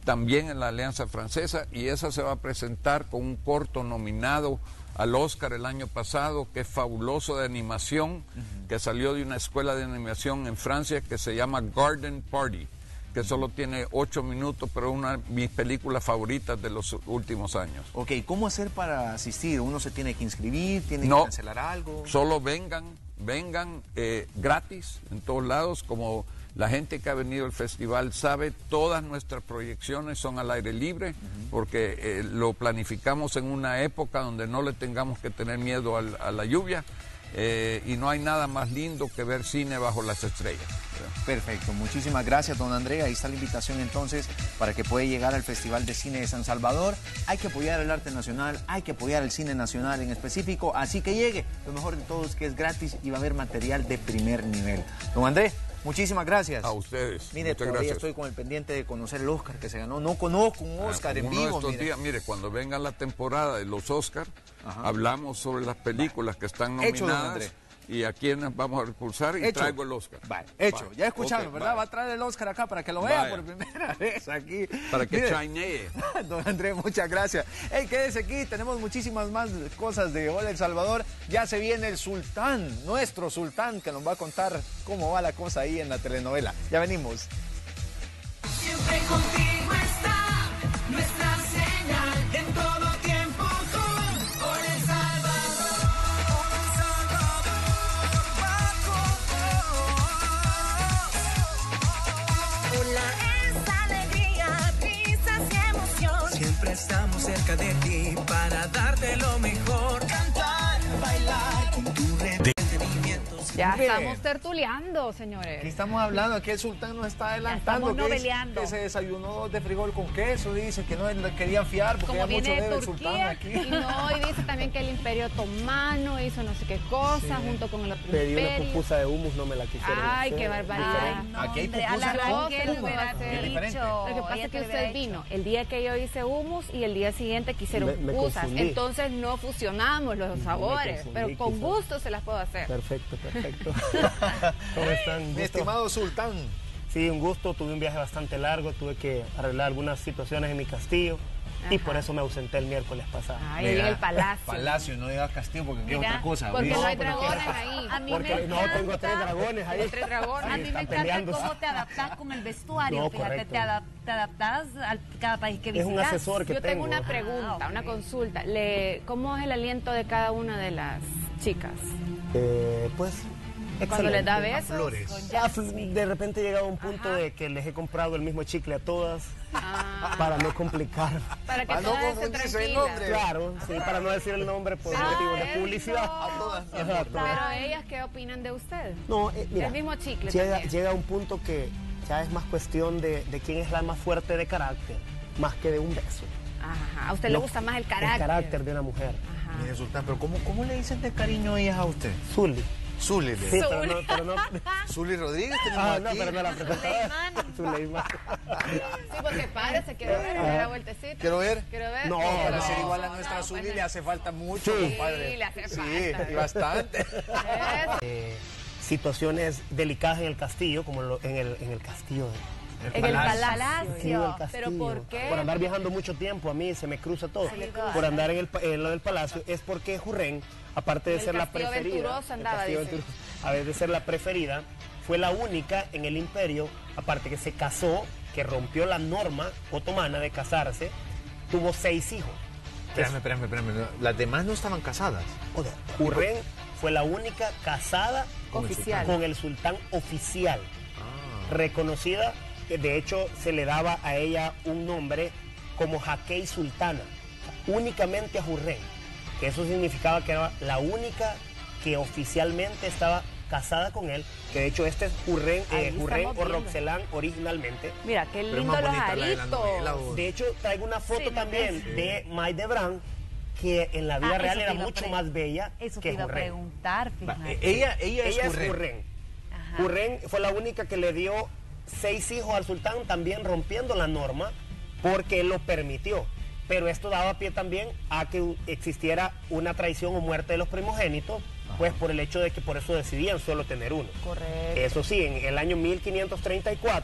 también en la Alianza Francesa, y esa se va a presentar con un corto nominado al Oscar el año pasado, que es fabuloso, de animación, uh-huh. que salió de una escuela de animación en Francia que se llama Garden Party, que solo tiene ocho minutos, pero es una de mis películas favoritas de los últimos años. Ok, ¿cómo hacer para asistir? ¿Uno se tiene que inscribir? ¿Tiene no, que cancelar algo? Solo vengan, vengan eh, gratis en todos lados. Como la gente que ha venido al festival sabe, todas nuestras proyecciones son al aire libre, uh-huh. porque eh, lo planificamos en una época donde no le tengamos que tener miedo al, a la lluvia. Eh, y no hay nada más lindo que ver cine bajo las estrellas. Perfecto, muchísimas gracias, don André. Ahí está la invitación entonces para que pueda llegar al Festival de Cine de San Salvador. Hay que apoyar el arte nacional, hay que apoyar el cine nacional en específico, así que llegue. Lo mejor de todo es que es gratis y va a haber material de primer nivel. Don André, muchísimas gracias. A ustedes. Mire, Muchas todavía gracias. estoy con el pendiente de conocer el Oscar que se ganó. No conozco un Oscar ah, en uno vivo. De estos mire. días, mire, cuando venga la temporada de los Oscars, hablamos sobre las películas vale. que están nominadas. Hecho, don André. Y a quienes vamos a repulsar y Hecho. traigo el Oscar. Vale, hecho. Vale. Ya escucharon, Okay, ¿verdad? vale. Va a traer el Oscar acá para que lo vea Vaya. por primera vez aquí. Para que Mire, chainee. don André, muchas gracias. Hey, quédese aquí, tenemos muchísimas más cosas de Hola El Salvador. Ya se viene el sultán, nuestro sultán, que nos va a contar cómo va la cosa ahí en la telenovela. Ya venimos. Siempre contigo está nuestra señal en todo tiempo con Hola El Salvador. Hola El Salvador va con vos. Hola es alegría, risas y emoción. Siempre estamos cerca de ti para darte lo mejor. Cantar, bailar con tu red. Ya Mire. estamos tertuleando, señores. Aquí estamos hablando, aquí el sultán nos está adelantando. estamos que, dice noveleando. que se desayunó dos de frijol con queso, dice que no le querían fiar porque Como ya viene mucho de debe el sultán Turquía, aquí. y no, y dice también que el Imperio Otomano hizo no sé qué cosa Sí. junto con el otro Pedí una imperio. pupusa de hummus, no me la quisieron Ay, hacer. qué barbaridad. Diferente. Aquí hay Hombre, a pupusas la con Raquel hummus. hubieras Es diferente. dicho. Lo que pasa ella es te que lo hubiera usted vino hecho. el día que yo hice hummus y el día siguiente quisieron Me- me pupusas. confundí. Entonces no fusionamos los sabores, confundí, pero con quizás. gusto se las puedo hacer. Perfecto, perfecto. ¿Cómo están? Mi Gusto. estimado sultán. Sí, un gusto. Tuve un viaje bastante largo, tuve que arreglar algunas situaciones en mi castillo y Ajá. por eso me ausenté el miércoles pasado. Ay, en el palacio. Palacio, no digas castillo porque aquí es Mira, otra cosa. Porque ¿oíste? no hay pero dragones ahí. A mí Porque me no, encanta- tengo tres dragones ahí. Los tres dragones. A mí me Están encanta peleándose. cómo te adaptas con el vestuario. No, Fíjate, correcto. te, adap- te adaptas a cada país que Es visitas. un asesor que Yo tengo tengo. una pregunta, Ah, ok. una consulta. Le, ¿Cómo es el aliento de cada una de las chicas? Eh, pues, Cuando les da excelente. besos. Flores. Ah, fl- de repente he llegado a un punto de que les he comprado el mismo chicle a todas Ah, para no complicar. para que Ah, no todas estén confundirse el tranquilas. nombre. Claro, sí, para no decir el nombre por Ah, motivos de eso. publicidad. A todas, mi Ajá, amor. todas. Pero ellas, ¿qué opinan de usted? No, eh, mira, El mismo chicle llega, también. llega a un punto que ya es más cuestión de, de quién es la más fuerte de carácter, más que de un beso. Ajá. A usted le Lo- gusta más el carácter. El carácter de una mujer. Ajá. Mire, sultán, pero ¿cómo, ¿cómo le dicen de cariño a ellas a usted? Zully. Zuli. Sí, pero no, pero no. Zuli Rodríguez tenemos Ah, no, aquí. pero no la presentaba. Zuleima. Sí, porque padre se quiere ver, le da vueltecita. Quiero ver. Quiero ver. No, Para no. ser igual a nuestra no, Zuli pues, le hace falta mucho, Sí. compadre. Sí, le hace Sí, falta. y bastante. Eso. Eh, situaciones delicadas en el castillo, como lo- en, el, en el castillo. de- En el Palacio. palacio. Sí, del castillo. ¿Pero por qué? Por andar viajando mucho tiempo, a mí se me cruza todo. Se le cruza. Por andar en, el, pa- en lo del palacio, es porque Jurren, aparte de El ser la castillo preferida, aventuroso andaba, castillo dice. aventuroso, a vez de ser la preferida, fue la única en el imperio, aparte que se casó, que rompió la norma otomana de casarse, tuvo seis hijos. Espérame, espérame, espérame. Las demás no estaban casadas. Joder, Jurren fue la única casada Oficial. con el sultán oficial, reconocida, que de hecho se le daba a ella un nombre como Jaquei Sultana, únicamente a Jurren, que eso significaba que era la única que oficialmente estaba casada con él, que de hecho este es Jurren, Ahí eh, Jurren estamos o viendo. Roxelán originalmente. Mira, qué Pero es lindo más los bonita la de la novela, aritos. vos. De hecho traigo una foto Sí, me también ves. de May de Brand, que en la vida Ah, real eso te era iba a mucho pre- más bella Eso te que iba a Jurren. preguntar, fíjate. Ella, ella es Ella es Jurren. Jurren. Ajá. Jurren fue la única que le dio seis hijos al sultán, también rompiendo la norma, porque él lo permitió. Pero esto daba pie también a que existiera una traición o muerte de los primogénitos, pues por el hecho de que por eso decidían solo tener uno. Correcto. Eso sí, en el año mil quinientos treinta y cuatro,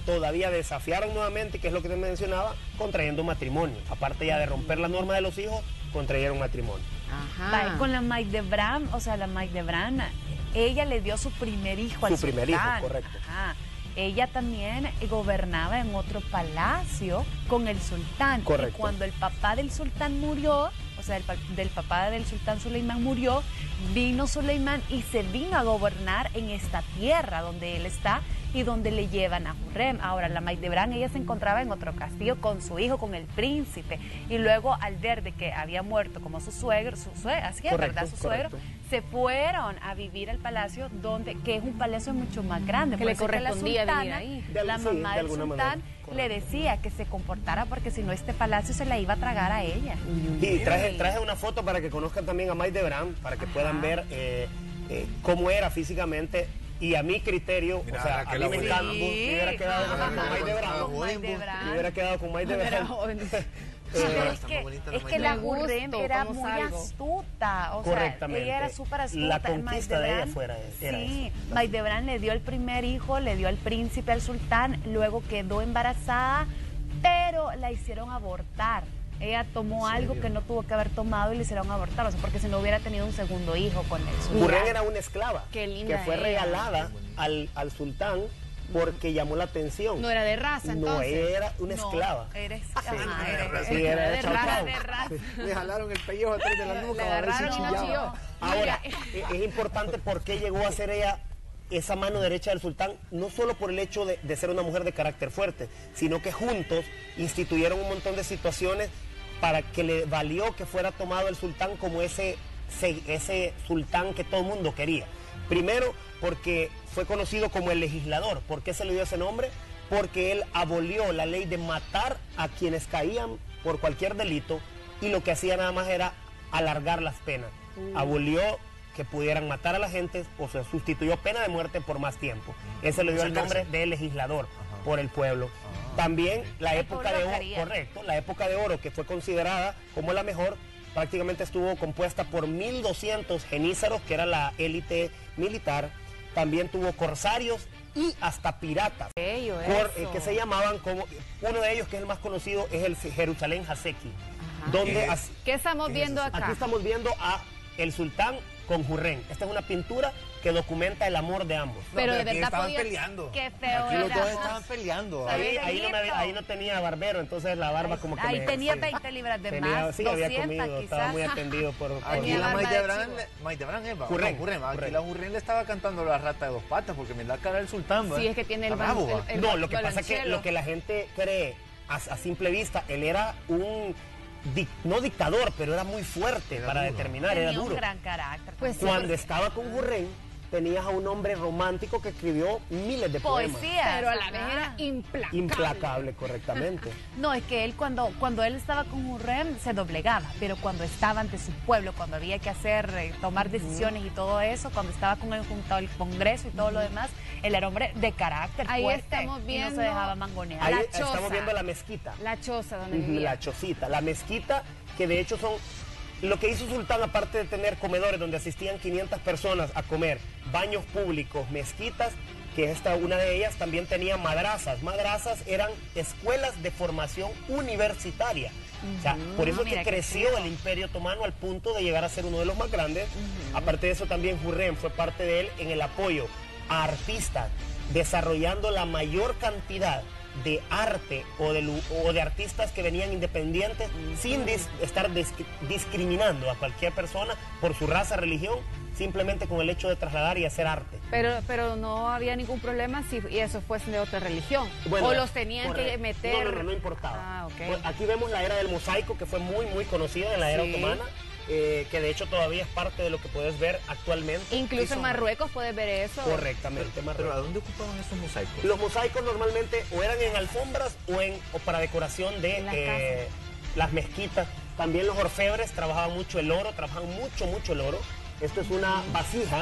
todavía desafiaron nuevamente, que es lo que te mencionaba, contrayendo matrimonio. Aparte ya de romper la norma de los hijos, contrayeron matrimonio. Ajá. Con la Mike de Bram, o sea, la Mike de Bram, ella le dio su primer hijo al Su primer hijo, sultán. correcto. Ajá. Ella también gobernaba en otro palacio con el sultán. Correcto. Y cuando el papá del sultán murió, o sea, el pa- del papá del sultán Suleimán murió, vino Suleimán y se vino a gobernar en esta tierra donde él está y donde le llevan a Hurrem. Ahora, la Mike de Bram, ella se encontraba en otro castillo con su hijo, con el príncipe. Y luego, al ver de que había muerto como su suegro, su suegro, así es, Correcto, ¿verdad? Su suegro, correcto. se fueron a vivir al palacio, donde que es un palacio mucho más grande. Que Por le eso la correspondía vivir sultana, ahí. De al- la sí, mamá de del alguna sultán manera. le decía que se comportara porque si no este palacio se la iba a tragar a ella. Y traje, traje una foto para que conozcan también a Mike de Bram, para que puedan ver eh, eh, cómo era físicamente. Y a mi criterio, Mira, o sea, a Raquel mí me Abuelo. encanta. Me hubiera quedado con Ajá. Mike de Bram. Con Mike de Bram. Me hubiera quedado con Mike de Era Bram. joven. Sí, pero Eh, es está que, muy bonita la es que Mike la de Bram. Hurrem Me era gustó, muy ¿cómo salgo? astuta, o sea, Correctamente. ella era súper astuta. La Mike conquista de ella Bram, fuera- era sí, eso. Mike de Bram le dio el primer hijo, le dio al príncipe, al sultán, luego quedó embarazada, pero la hicieron abortar. Ella tomó algo que no tuvo que haber tomado y le hicieron abortar, o sea, porque si no hubiera tenido un segundo hijo con el sultán. Hurrem era una esclava Qué linda que fue ella. regalada al, al sultán porque llamó la atención. No era de raza, No, entonces. ella era una No, esclava. eres, Sí, ajá, eres- sí, era de de chau, raza, chau. de raza. Le jalaron el pellejo atrás de la Le nuca. a ver si agarraron y no chillaba. chilló. Ahora, e- es importante por qué llegó a ser ella esa mano derecha del sultán, no solo por el hecho de, de ser una mujer de carácter fuerte, sino que juntos instituyeron un montón de situaciones para que le valió que fuera tomado el sultán como ese, ese, ese sultán que todo el mundo quería. Primero, porque fue conocido como el legislador. ¿Por qué se le dio ese nombre? Porque él abolió la ley de matar a quienes caían por cualquier delito y lo que hacía nada más era alargar las penas. Abolió que pudieran matar a la gente, o sea, sustituyó pena de muerte por más tiempo. Ese le dio el nombre de legislador por el pueblo. También la época de oro, correcto, la época de oro que fue considerada como la mejor, prácticamente estuvo compuesta por mil doscientos genízaros, que era la élite militar. También tuvo corsarios y hasta piratas, Bello cor- eso. eh, que se llamaban como, uno de ellos que es el más conocido es el Jerusalén Haseki, donde as- ¿Qué estamos viendo acá? aquí estamos viendo a el sultán con Hurrem. Esta es una pintura que documenta el amor de ambos. No, Pero de aquí verdad estaban podía- peleando. Qué feo Aquí los era. dos estaban peleando. Ahí- Ahí, ahí no me- ahí no tenía barbero, entonces la barba como que Ahí me- tenía sí. veinte libras de Tenía- más, sí, había doscientas comido, estaba quizás. muy atendido por... por- Aquí Tenía la barba Mike de de Bran, chivo. Mike de Bran, Eva. Hurrem, No, Hurrem. Aquí Hurrem. la Hurrem le estaba cantando la rata de dos patas porque me da cara el sultán, ¿va? Sí, es que tiene el, Está bravo, el- ¿va? el- No, lo que pasa es que violonchelo. lo que la gente cree a, a simple vista, él era un, dic- no dictador, pero era muy fuerte Era para duro. determinar, Tenía era un duro. gran carácter. Pues sí, Cuando porque- estaba con Hurrem, tenías a un hombre romántico que escribió miles de poemas. Poesía. Pero a la vez era implacable. Implacable, correctamente. No, es que él cuando, cuando él estaba con Hurrem se doblegaba, pero cuando estaba ante su pueblo, cuando había que hacer, eh, tomar decisiones y todo eso, cuando estaba con él junto al Congreso y todo lo demás, él era hombre de carácter Ahí fuerte estamos y no viendo se dejaba mangonear. Ahí La estamos choza. viendo la mezquita. La choza donde Ujú, vivía. La chocita, la mezquita, que de hecho son... Lo que hizo Sultán, aparte de tener comedores donde asistían quinientas personas a comer, baños públicos, mezquitas, que esta una de ellas, también tenía madrazas. Madrazas eran escuelas de formación universitaria. O sea, por eso es Mira que qué creció chido. el Imperio Otomano al punto de llegar a ser uno de los más grandes. Aparte de eso, también Hurrem fue parte de él en el apoyo a artistas, desarrollando la mayor cantidad de arte o de, lu- o de artistas que venían independientes sin dis- estar disc- discriminando a cualquier persona por su raza, religión, simplemente con el hecho de trasladar y hacer arte. Pero, pero no había ningún problema si y eso fuese de otra religión. Bueno, o los tenían correcto. que meter. No, no, no, no importaba. Ah, ok. Pues aquí vemos la era del mosaico, que fue muy, muy conocida en la era Sí. otomana, eh, que de hecho todavía es parte de lo que puedes ver actualmente. Incluso en Marruecos puedes ver eso. Correctamente, Pero Marruecos. ¿a dónde ocupaban esos mosaicos? Los mosaicos normalmente o eran en alfombras o, en, o para decoración de En las eh, las mezquitas. También los orfebres trabajaban mucho el oro, trabajaban mucho, mucho el oro. Esto es una vasija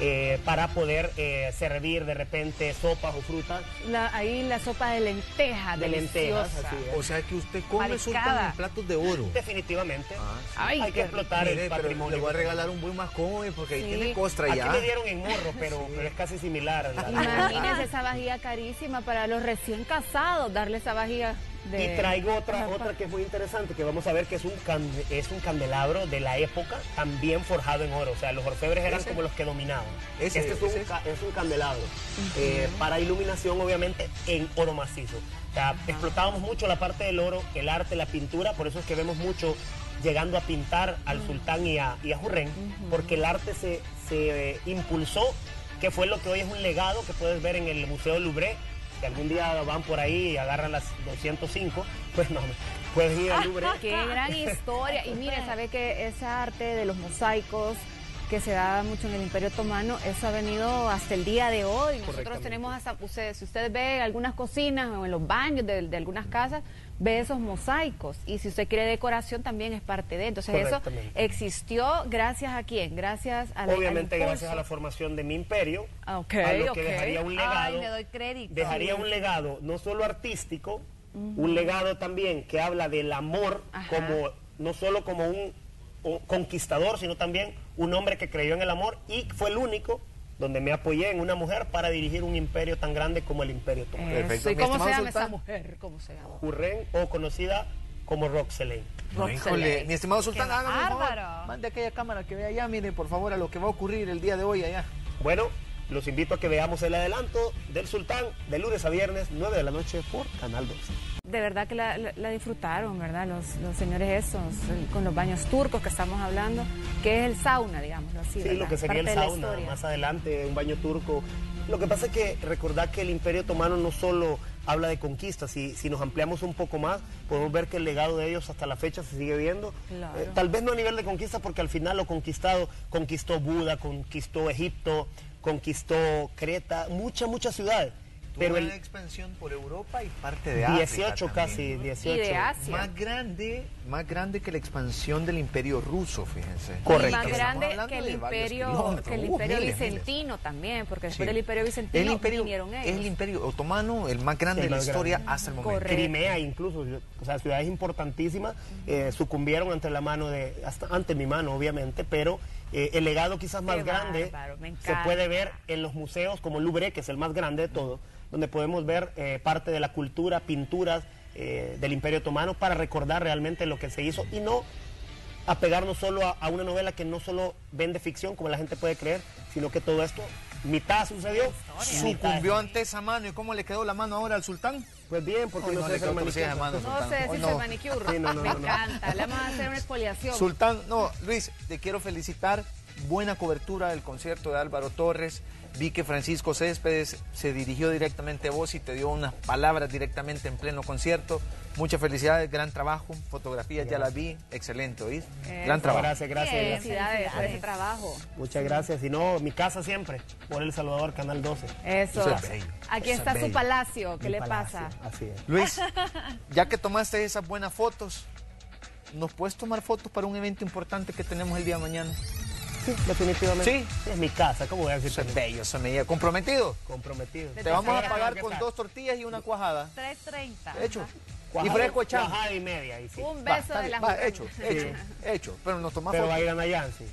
eh, para poder eh, servir de repente sopas o frutas. La, ahí la sopa de lenteja, De lentejas, deliciosa. así es. O sea que usted come Maricada. sultán en platos de oro. Definitivamente. Ay, Hay que qué explotar Mire, el pero patrimonio. le voy a regalar un buen más cómodo porque ahí Sí. tiene costra Aquí ya. me dieron en morro, pero, pero es casi similar. a la- Imagínese esa vajilla carísima para los recién casados, darle esa vajilla de... Y traigo otra, otra que es muy interesante, que vamos a ver que es un, can- es un candelabro de la época, también forjado en oro. O sea, los orfebres eran Ese. como los que dominaban. Ese, este es un, ese. ca- es un candelabro eh, para iluminación, obviamente, en oro macizo. O sea, explotábamos mucho la parte del oro, el arte, la pintura, por eso es que vemos mucho llegando a pintar al sultán y a, y a Hurrem, porque el arte se, se eh, impulsó, que fue lo que hoy es un legado que puedes ver en el Museo del Louvre. Si algún día van por ahí y agarran las doscientos cinco, pues no, puedes ir al Louvre. Qué gran historia. Y mire, sabe que esa arte de los mosaicos que se da mucho en el Imperio Otomano, eso ha venido hasta el día de hoy. Nosotros Correctamente. tenemos hasta, usted, si usted ve algunas cocinas o en los baños de, de algunas casas, ve esos mosaicos. Y si usted quiere decoración, también es parte de. Entonces eso Correctamente. existió gracias a quién, gracias a la, Obviamente al gracias a impulso. la formación de mi imperio, Ah, ok, a lo que ok. dejaría un legado. Ay, le doy crédito. Dejaría un legado no solo artístico, un legado también que habla del amor, Ajá. como no solo como un, un conquistador, sino también un hombre que creyó en el amor y fue el único donde me apoyé en una mujer para dirigir un imperio tan grande como el Imperio Otomano. Perfecto. Eso. ¿Y Mi cómo se estimado llama esa sultán. mujer? ¿Cómo se llama? Hurrem, o conocida como Roxelane. No, híjole, mi estimado sultán, Qué hágame un favor. bárbaro. Mande aquella cámara que vea allá, mire, por favor, a lo que va a ocurrir el día de hoy allá. Bueno, los invito a que veamos el adelanto del Sultán de lunes a viernes, nueve de la noche por Canal doce. De verdad que la, la- la disfrutaron, ¿verdad? Los, los señores esos, el- con los baños turcos que estamos hablando, que es el sauna, digámoslo así. Sí, ¿verdad? lo que sería Parte el de la sauna, historia. más adelante, un baño turco. Lo que pasa es que recordar que el Imperio Otomano no solo habla de conquistas, si, si nos ampliamos un poco más, podemos ver que el legado de ellos hasta la fecha se sigue viendo. Claro. Eh, tal vez no a nivel de conquista, porque al final lo conquistado, conquistó Buda, conquistó Egipto, conquistó Creta, muchas, muchas ciudades. Pero Tuvo el una expansión por Europa y parte de África dieciocho también. casi, dieciocho. Y de Asia. Más grande, más grande que la expansión del Imperio Ruso, fíjense. Y Correcto. más Estamos grande hablando que el de varios imperio, kilómetros. que el Uh, imperio miles, miles. bizantino también, porque después Sí. del imperio bizantino El imperio, vinieron ellos. es el imperio otomano, el más grande El de la más historia grande. hasta el momento. Correcto. Crimea incluso, o sea, ciudades importantísimas eh, sucumbieron ante la mano de, hasta ante mi mano obviamente, pero eh, el legado quizás más Qué grande bárbaro, me se encanta. puede ver en los museos como el Louvre, que es el más grande de todos, donde podemos ver eh, parte de la cultura, pinturas eh, del Imperio Otomano para recordar realmente lo que se hizo y no apegarnos solo a, a una novela que no solo vende ficción, como la gente puede creer, sino que todo esto, mitad sucedió, mitad Sucumbió ante esa mano. ¿Y cómo le quedó la mano ahora al sultán? Pues bien, porque Hoy no, no se le hace quedó el torcida de manicure. mano, No sultán. sé Hoy si no. se manicure. Sí, no, no, Me no, no. encanta. Le vamos a hacer una exfoliación. Sultán, no, Luis, te quiero felicitar. Buena cobertura del concierto de Álvaro Torres. Vi que Francisco Céspedes se dirigió directamente a vos y te dio unas palabras directamente en pleno concierto. Muchas felicidades, gran trabajo. Fotografías ya las vi, excelente, ¿oís? Gran trabajo. Gracias, gracias. Bien, gracias. felicidades por ese trabajo. Muchas gracias. Y no, mi casa siempre, por El Salvador, Canal doce. Eso. Eso es bello. Aquí Eso está es su bello. palacio. ¿Qué Mi le palacio, pasa? Así es. Luis, ya que tomaste esas buenas fotos, ¿nos puedes tomar fotos para un evento importante que tenemos el día de mañana? Sí, definitivamente. Sí. Es mi casa, ¿cómo voy a decir? Eso es bello, eso me llega. ¿Comprometido? Comprometido. Te vamos a Sí, pagar ¿qué con tal? dos tortillas y una cuajada. tres treinta. Hecho. Y Cuajada- fresco echado. cuajada y media. Y sí. Un Va, beso está de bien, la va, mujer. hecho, hecho, hecho. Pero nos tomamos Pero va a fotos. ir a Nayan, sí.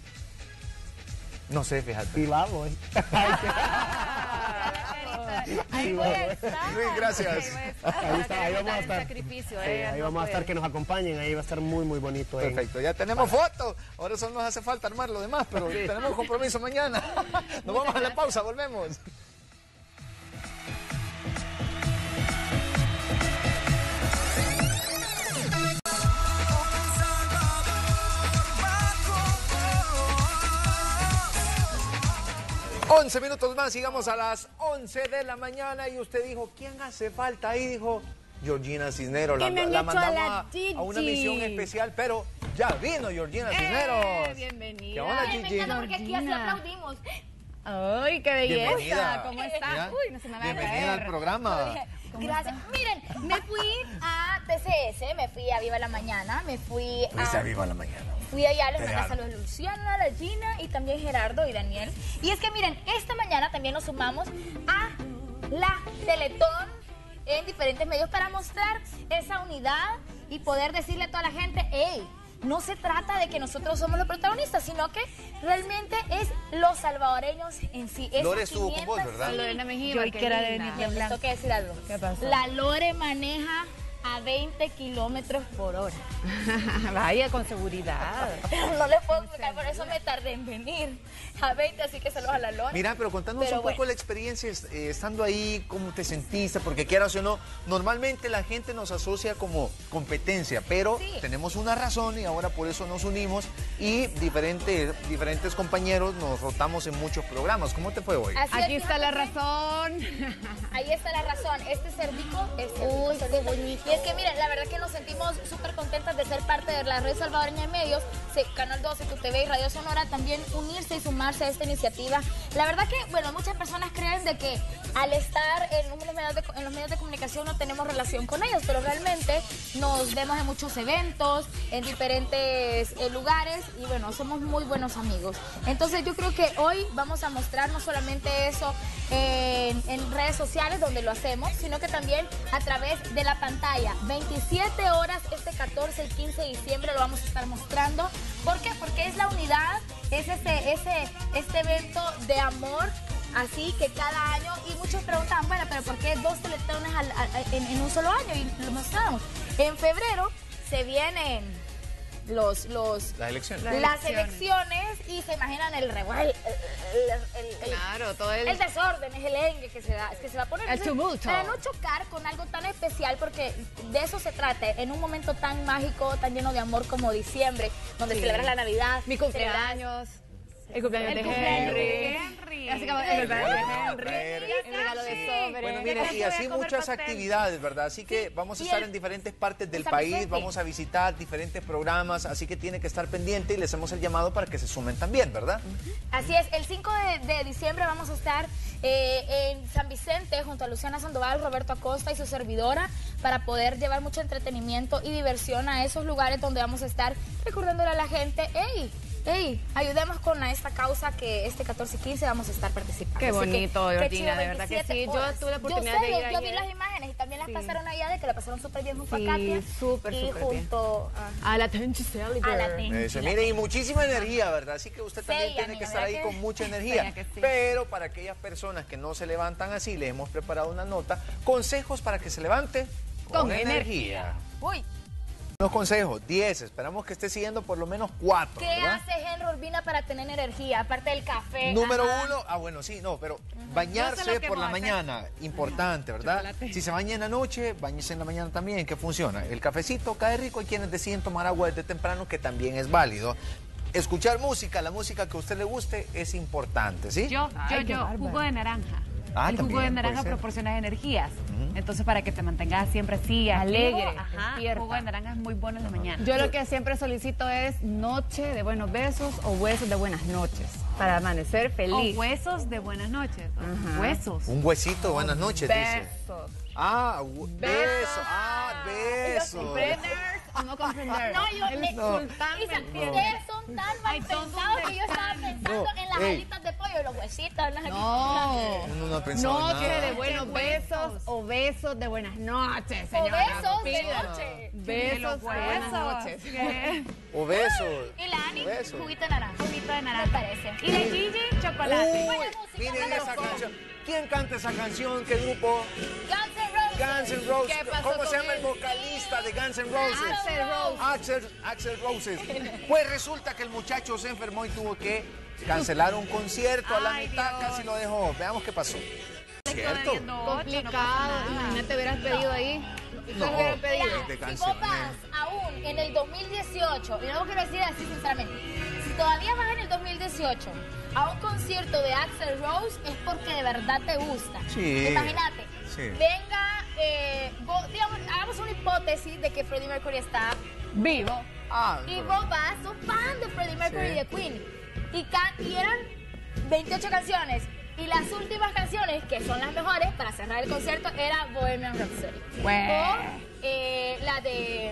No sé, fíjate. Sí, vamos. ¿eh? Ahí voy a estar. Luis, gracias. Ahí, voy a estar. Ahí, está, ahí vamos a El estar. sacrificio, Sí, eh, ahí no vamos a estar, puede. que nos acompañen. Ahí va a estar muy, muy bonito. en- Perfecto, ya tenemos fotos. Ahora solo nos hace falta armar lo demás, pero tenemos compromiso mañana. Nos vamos a la pausa, volvemos. once minutos más, llegamos a las once de la mañana y usted dijo, ¿quién hace falta? Ahí dijo Georgina Cisneros, la, Que me han la hecho a mandamos la a, Gigi. a una misión especial, pero ya vino Georgina Cisneros. Eh, bienvenida. ¿Qué onda, Ay, me Gigi? encanta porque aquí así aplaudimos. Ay, qué belleza. Bienvenida. ¿Cómo está? Mira, Uy, no se me va a bienvenida al caer. programa. Gracias. Miren, me fui a T C S, me fui a Viva la Mañana, me fui Fuiste a a... Viva la Mañana. fui allá, les mandé saludos a Luciana, a Gina y también Gerardo y Daniel. Y es que miren, esta mañana también nos sumamos a la Teletón en diferentes medios para mostrar esa unidad y poder decirle a toda la gente, hey, no se trata de que nosotros somos los protagonistas, sino que realmente es los salvadoreños en sí. Lore estuvo con vos, ¿verdad? Lorena Mejía. Yo que era de venir de Les blanco. tengo que decir algo. ¿Qué pasó? La Lore maneja a veinte kilómetros por hora. Vaya, con seguridad. No les puedo explicar, por eso me tardé en venir a veinte, así que saludos a la Lore. Mira, pero contanos Pero un poco bueno. la experiencia eh, estando ahí, cómo te sentiste, porque quieras o no, normalmente la gente nos asocia como competencia, pero Sí. tenemos una razón y ahora por eso nos unimos y diferentes, diferentes compañeros nos rotamos en muchos programas. ¿Cómo te fue hoy? Así es, Aquí está la fíjate que- razón. Ahí está la razón. Este cerdico es Uy, qué bonito. Y es que miren, la verdad que nos sentimos súper contentas de ser parte de la Red Salvadoreña de Medios, se- Canal doce, Tu T V y Radio Sonora, también unirse y sumarse a esta iniciativa. La verdad que, bueno, muchas personas creen de que al estar en los medios de, en los medios de comunicación no tenemos relación con ellos, pero realmente nos vemos en muchos eventos, en diferentes eh, lugares y bueno, somos muy buenos amigos. Entonces yo creo que hoy vamos a mostrar no solamente eso en, en redes sociales donde lo hacemos, sino que también a través de la pantalla. veintisiete horas este catorce y quince de diciembre lo vamos a estar mostrando. ¿Por qué? Porque es la unidad, es ese, ese, este evento de amor. Así que cada año, y muchos preguntan, bueno, pero ¿por qué dos teletones al- a- en, en un solo año? Y lo mostramos. En febrero se vienen los, los, Las elecciones. las elecciones y se imaginan el revuelo, el, el- el- el- Claro, todo el... el desorden, es el engue que se, da, que se va a poner. El Entonces, tumulto. Para no chocar con algo tan especial, porque de eso se trata, en un momento tan mágico, tan lleno de amor como diciembre, donde Sí. celebras la Navidad. Mi cumpleaños. El cumpleaños El de cumpleaños Henry. de Henry. Así como el cumpleaños de Henry. Henry. El regalo de sobre. Bueno, Mira, miren, y voy a así comer muchas pastel. actividades, ¿verdad? Así que vamos a y estar el- en diferentes partes del San país, Vicente. vamos a visitar diferentes programas, así que tiene que estar pendiente y les hacemos el llamado para que se sumen también, ¿verdad? Así es, el cinco de, de diciembre vamos a estar eh, en San Vicente junto a Luciana Sandoval, Roberto Acosta y su servidora para poder llevar mucho entretenimiento y diversión a esos lugares donde vamos a estar recordándole a la gente, hey, hey, ayudemos con esta causa que este catorce y quince vamos a estar participando. Qué Así que, bonito, qué Georgina, chido, de verdad que veintisiete sí. Yo horas. tuve la oportunidad Yo sé, de ir yo, yo vi ayer. las imágenes y también las Sí. pasaron allá de que la pasaron súper bien junto Sí, a Katia. súper, y súper bien. junto a... A la Tenchi Celebrate. A la Tenchi. Eso, mire, y muchísima energía, ¿verdad? Así que usted también Sí, tiene Yanni, que estar ¿verdad ahí que- con mucha energía. Vaya que sí. Pero para aquellas personas que no se levantan así, les hemos preparado una nota, consejos para que se levante con, Con energía. Uy, Unos consejos, diez, esperamos que esté siguiendo por lo menos cuatro, ¿qué ¿verdad? hace Henry Urbina para tener energía? Aparte del café. Número ajá. uno, ah bueno, sí, no, pero Yo sé bañarse lo que por la vamos a mañana, importante, ¿verdad? Chocolate. Si se baña en la noche, bañese en la mañana también, ¿qué funciona? El cafecito cae rico, hay quienes deciden tomar agua desde temprano, que también es válido. Escuchar música, la música que a usted le guste es importante, ¿sí? Yo, yo, Ay, qué yo, bárbaro. jugo de naranja. Ah, el jugo también, de naranja puede ser. proporciona energías. Entonces, para que te mantengas siempre así, Alegre, activo, ajá, despierta. jugo de naranja es muy bueno en la mañana. Yo lo que siempre solicito es noche de buenos besos o huesos de buenas noches para amanecer O feliz. huesos de buenas noches. Ajá. Huesos. Un huesito, buenas noches, dice. Besos. Ah, hu- beso, ah, beso. Comprenders o no comprender. No, yo El me- sultán Isa, me entiende. ustedes son tan mal Ay, todo pensados que yo estaba pensando No, en las ey. alitas de pollo y los huesitos. las- No. Uno no ha pensado Noche nada. de buenos besos o besos de buenas noches, O señora. besos de Pídalo. noche. Besos de buenas noches. ¿Qué? O beso. Y la Ani, Beso. juguito de naranja. Juguito de ¿Qué naranja. parece? Y la Gigi, chocolate. Uy, Buena música, miren buena esa música. canción. ¿Quién canta esa canción? ¿Qué grupo? Guns N' Roses. Guns N' Roses. ¿Qué pasó ¿Cómo con se llama él? el vocalista de Guns N' Roses? Axl Rose. Axel, Axel Roses. Pues resulta que el muchacho se enfermó y tuvo que cancelar un concierto a la Ay, mitad, Dios. casi lo dejó. Veamos qué pasó. ¿Cierto? Debiendo ocho, no pasa Complicado. nada. Imagínate, hubieras pedido ahí. No, ¿Qué hubieran pedido? Mira, de si canciones. vos vas aún en el dos mil dieciocho, y no lo quiero decir así sinceramente, si todavía vas en el dos mil dieciocho a un concierto de Axl Rose es porque de verdad te gusta. Sí. Imagínate, Sí. venga, eh, vos, digamos, hagamos una hipótesis de que Freddie Mercury está Vivo. Ah, y pero- vos vas, sos fan de Freddie Mercury Sí. y de Queen, y, can- y eran veintiocho canciones. Y las últimas canciones, que son las mejores para cerrar el concierto, era Bohemian Rhapsody. Bueno. O eh, la de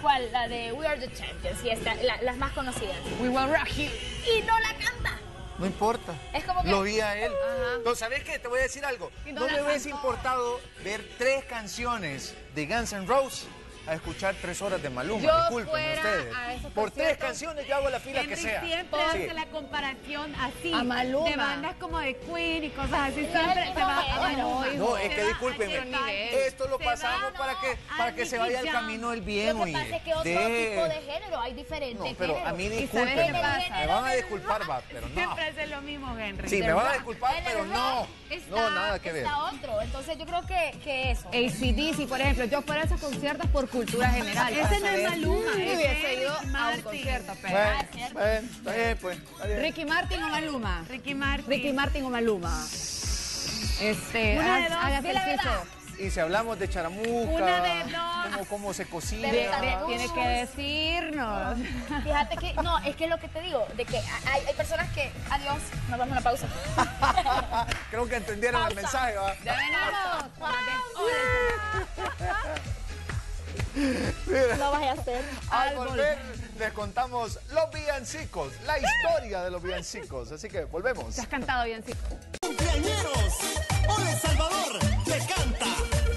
¿Cuál? La de We Are the Champions, y esta, la- las más conocidas. We Will Rock You. Y no la canta. No importa. Es como que... Lo vi a él. Entonces, ¿sabes qué? Te voy a decir algo. Y no No la me hubiese cantó. importado ver tres canciones de Guns N' Roses a escuchar tres horas de Maluma. Yo Disculpen fuera ustedes. a esos Por tres conciertos, canciones yo hago la fila que Henry sea. siempre Sí. hace la comparación así, A Maluma. de bandas como de Queen y cosas así, es siempre el te va a mismo Maluma. género. No, es Te que va a discúlpenme. llevar, Esto lo te pasamos va para que, para que se vaya al Nicky Jam. camino del bien, Lo que pasa oye. es que otro De- tipo de género, hay diferentes No, pero a mí géneros. disculpen. qué pasa? Me van a disculpar, va, pero no. Siempre hace lo mismo, Henry. Sí, me van a disculpar, En el pero rock no. está- No, nada que ver. Está otro, entonces yo creo que, que eso. A C D C, por ejemplo, yo fuera a esos conciertos por cultura general. Ese para no es saber. Maluma, Sí, ese hubiese es ido a un Martin. concierto, pero... Bueno, bueno, está bien, pues. Está bien. Ricky Martin o Maluma. Ricky Martin. Ricky Martin o Maluma. Este, Una de haz- dos, haga di la ejercicio. verdad. Y si hablamos de charamusca, Una de dos. cómo, cómo se cocina. De- de- Tiene que decirnos. Fíjate que, no, es que lo que te digo, de que hay, hay personas que, adiós, nos vamos a una pausa. Creo que entendieron el Pausa. mensaje, va. Ya venimos. Mira, No vaya a hacer. al volver les contamos los villancicos, la historia de los villancicos. Así que volvemos. Te has cantado bien, sí. ¡Cumpleañeros! ¡Ole Salvador! ¡Te canta!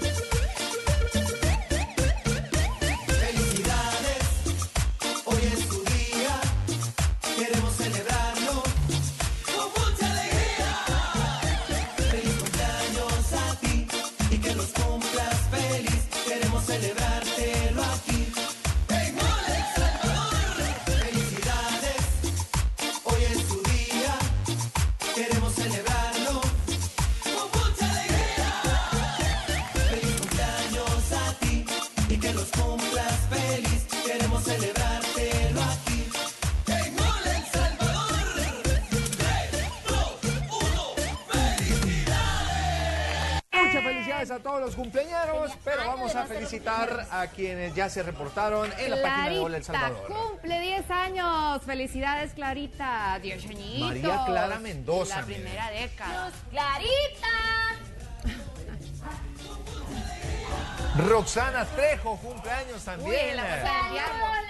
¡Felicidades! Hoy es tu día. Queremos celebrarlo con mucha alegría. ¡Feliz cumpleaños a ti! Y que los cumplas feliz. Queremos celebrártelo aquí. ¡En Ole Salvador! ¡Felicidades! Hoy es tu día. Queremos celebrarlo con mucha alegría. Feliz cumpleaños a ti y que los cumplas feliz. Queremos celebrártelo aquí. En Ole El Salvador. tres, dos, uno, ¡felicidades! Muchas felicidades a todos los cumpleaños, pero vamos a felicitar a quienes ya se reportaron en la página de Hola El Clarita Salvador. cumple diez años. Felicidades, Clarita. diez añitos. María Clara Mendoza, La mire. primera década. Clarita. Roxana Trejo, cumpleaños también. Uy, la pasada. Saludos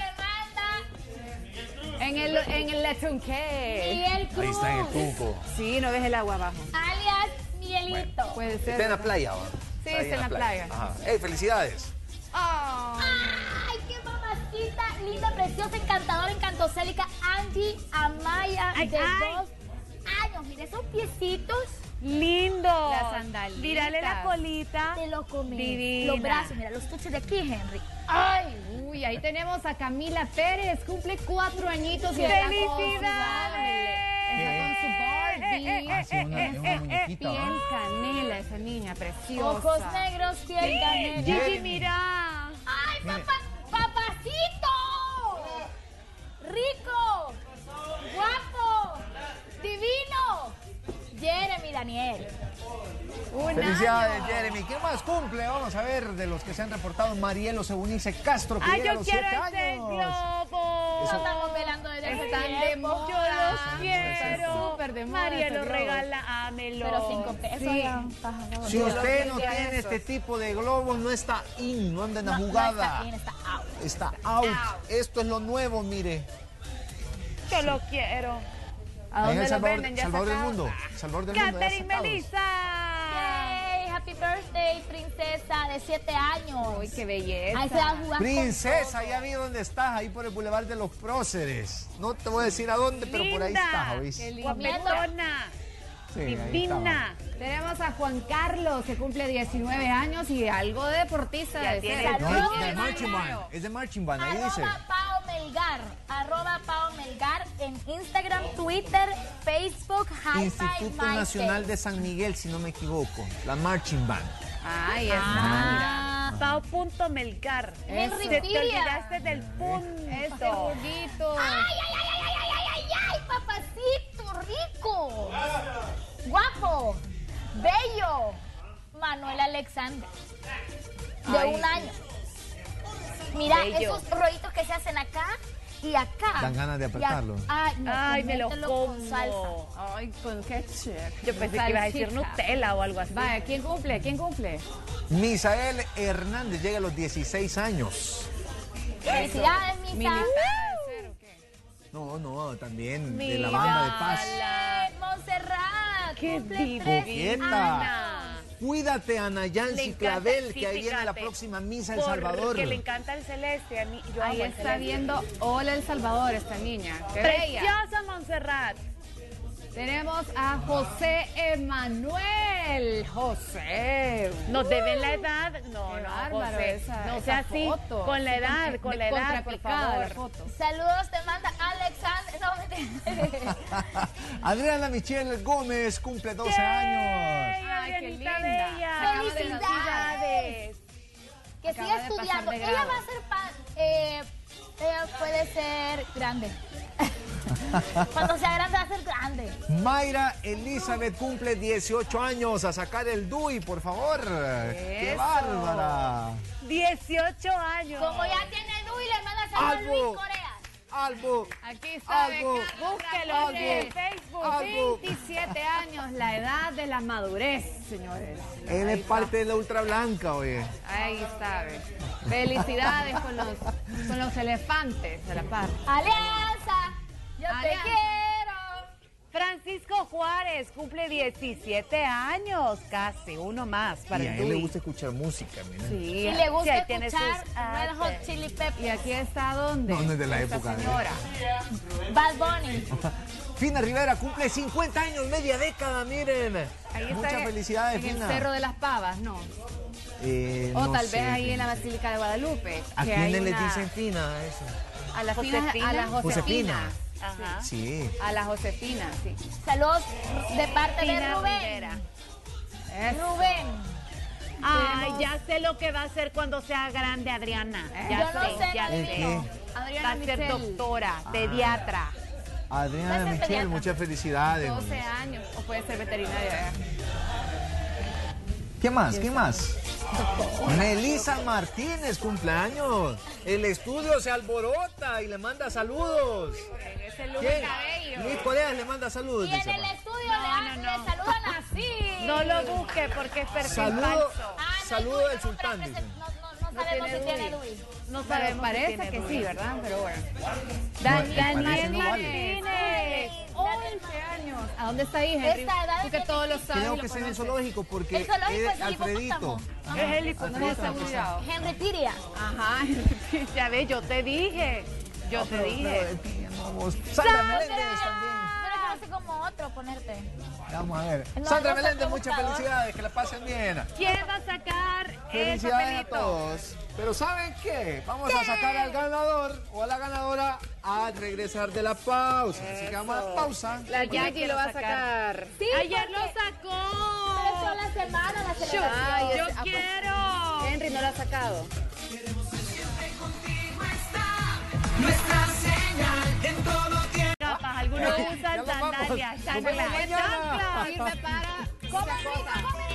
le manda En el, en el Letunque. Miguel Cruz. Ahí está en el tuco. Sí, no ves el agua abajo. Alias Miguelito. Puede ser. Está en la playa, ¿va? Sí, ahí está en la playa. Ajá. Ey, felicidades. Oh. Ay, qué mamacita, linda, preciosa, encantadora, encantocélica, Angie Amaya, Ay, de ay. dos años. Mira esos piecitos, Lindo. Las sandalitas. Mírale la colita. te lo comes. Divina. Los brazos, mira, los tuches de aquí, Henry. Ay, uy, ahí tenemos a Camila Pérez, cumple cuatro añitos y está con su- ¡Felicidades! Está con su Barbie. Ah, sí, una- es una muñequita, Piel ¿va? canela, esa niña preciosa. Ojos negros, piel canela. Gigi, mira. ¡Ay, Mire. papá, papacito! ¡Rico! ¡Guapo! ¡Divino! Jeremy Daniel. Un Felicidades, año. Jeremy. ¿Quién más cumple? Vamos a ver de los que se han reportado. Marielo Sebunice Castro, que Ay, llega a yo los quiero siete ese años. globo. Eso- Estamos velando desde hace Están de tiempo. moda. Yo los Están quiero. súper de moda María, esos lo globos. regálamelo. Pero cinco pesos Sí. ya. Pájaro. Si usted no quería tiene esos. este tipo de globos, no está in, no anda en la No, no jugada. está bien, está out. Está out. Esto es lo nuevo, mire. Yo lo quiero. ¿A Ahí en dónde El lo Salvador, venden? Ya Salvador del sacados. Mundo. Salvador del Mundo. ya Catherine sacados. Melissa. Yay, happy birthday, princesa de siete años. Uy, qué belleza. Ahí se va a jugar Princesa, con ya vi dónde estás, ahí por el Boulevard de los Próceres. No te voy a decir a dónde, pero por ahí estás, Linda. ¿oíste? Qué lindo. Guapetona. Sí, ahí Divina. Tenemos a Juan Carlos, que cumple diecinueve años y algo de deportista Ya de tiene ser. No, Saludos, es de hermano. Marching Band. Es de Marching Band, ahí dice. Arroba Pao Melgar, arroba Pao Melgar en Instagram, Twitter, Facebook, Hi-Fi, Instituto MySpace. Nacional de San Miguel, si no me equivoco. La Marching Band. Ahí está. Ah, Pau.melgar. Henry Se te Piria. olvidaste del punto. Eso. Juguito. ¡Ay, ay, ay, ay, ay, ay, ay, ay, papacito rico! Guapo, bello, Manuel Alexander, de Ay. un año. Mira Bello. esos rollitos que se hacen acá y acá. Dan ganas de Y a- apretarlo. Ay, no, Ay, me lo comételo con como. salsa. Ay, con ketchup. Yo pensé que ibas a decir Salsita. Nutella o algo así. Vaya, ¿quién cumple? ¿Quién cumple? Misael Hernández llega a los dieciséis años. Felicidades, Misa. Militar. No, no, también de Mira. la banda de paz. Dale, Montserrat. Qué cumple diva. tres Coqueta. años. Cuídate, Ana Le Yancy encanta, Clavel, sí, que ahí viene la fíjate, próxima misa El Salvador. Porque le encanta el celeste. A mí, yo Ahí amo el está celeste. viendo Hola El Salvador, esta niña. ¡Qué bella! Preciosa Montserrat. Tenemos a José Emanuel. José. Nos deben la edad. No, Qué no, bárbaro José. esa- no esa sea así. foto. Con la Sí, edad, con- con la de- edad, por contrapicada la favor. foto. Saludos, te manda Alexander. No, mentira. Adriana Michelle Gómez cumple doce años. Ay, Ay, qué Adrianita linda. bella. Felicidades. Que Acaba siga de pasar estudiando. de Ella grado. va a ser pa- eh, ella puede ser grande. Cuando sea grande va a ser grande. Mayra Elizabeth cumple dieciocho años. A sacar el D U I, por favor. ¡Qué Eso. bárbara! dieciocho años. Como ya tiene Dui, le manda saludos a Algo. Luis Corea. Algo. Aquí está. Algo. Beca, Búsquelo Algo. en Facebook. Algo. veintisiete años, la edad de la madurez, señores. Él es parte de la ultra blanca, oye. Ahí está. ve. Felicidades con los, con los elefantes de la paz. Alianza, yo te Alianza. quiero. Francisco Juárez cumple diecisiete años, casi uno más para Y a el él le Dui. gusta escuchar música, mira. Sí. Y le gusta Sí, ahí tiene escuchar sus Red Hot artes. Chili Peppers. Y aquí está donde. No, no es de la Esta época, ¿eh? señora. Bad Bunny. Fina Rivera cumple cincuenta años, media década, miren. Ahí está Muchas en- felicidades, en Fina. el Cerro de las Pavas, no. Eh, O no tal sé, vez ahí Fina. en la Basílica de Guadalupe. ¿A que hay quiénes les una- dicen Fina a eso? A la Fina, Josefina. a la Josefina. Josefina. Ajá. Sí. A la Josefina, sí. Saludos de parte de Fina Rubén. Rivera. Eso. Rubén. Ay, ya sé lo que va a hacer cuando sea grande, Adriana. Ya Yo no sé, sé, ya no ¿El sé. qué? Adriana Va a ser Michel, doctora, pediatra. Adriana Va a ser Michelle, pediatra. muchas felicidades. doce hombre. años, o puede ser veterinaria. ¿Qué más? ¿Qué más? Melissa Martínez, cumpleaños. El estudio se alborota y le manda saludos. Ese look ¿Quién? de cabello. Luis Corea le manda saludos. Y en dice, el pa. estudio No, le, no, no. le saludan así. No lo busque porque es perfil Saludo, falso. Ah, no, saludo Dui, del no sultán, prende- dice. No, no, no sabemos tiene si tiene Dui. Dui. No Pero sabemos si parece tiene que Dui. sí, ¿verdad? Pero bueno. No, Daniel parecen iguales. Martínez, once años. ¿A dónde está ahí, Henry? Esta edad Tú que tiene- todo lo sabes. Creo lo que está en el conoces. zoológico porque El zoológico es es el Alfredito. hipopótamo. Es el No hipopótamo. está cuidado. Henry Tiria. Ajá. Ya ves, yo te dije. Yo te dije. Vamos. Sandra Meléndez también. Pero no sé como otro ponerte. Vamos a ver. No, Sandra no sé Meléndez, cómo muchas buscador. felicidades, que la pasen bien. ¿Quién va a sacar el Felicidades a papelito? todos. Pero ¿saben qué? Vamos a sacar al ganador o a la ganadora al regresar de la pausa. Así que vamos a la pausa. La Ya Jackie quiero lo va a sacar. sacar. Sí, Ayer lo porque- sacó. Pero es la semana la celebración. Ay, Yo ese- ¿a poco? quiero. Henry no lo ha sacado. Nuestra señal en todo tiempo. Capaz, algunos Ya usan nos vamos. sandalias. Nos vemos Chanclas. mañana. Chanclas. Sirve para Coman muchas rico, cosas. coman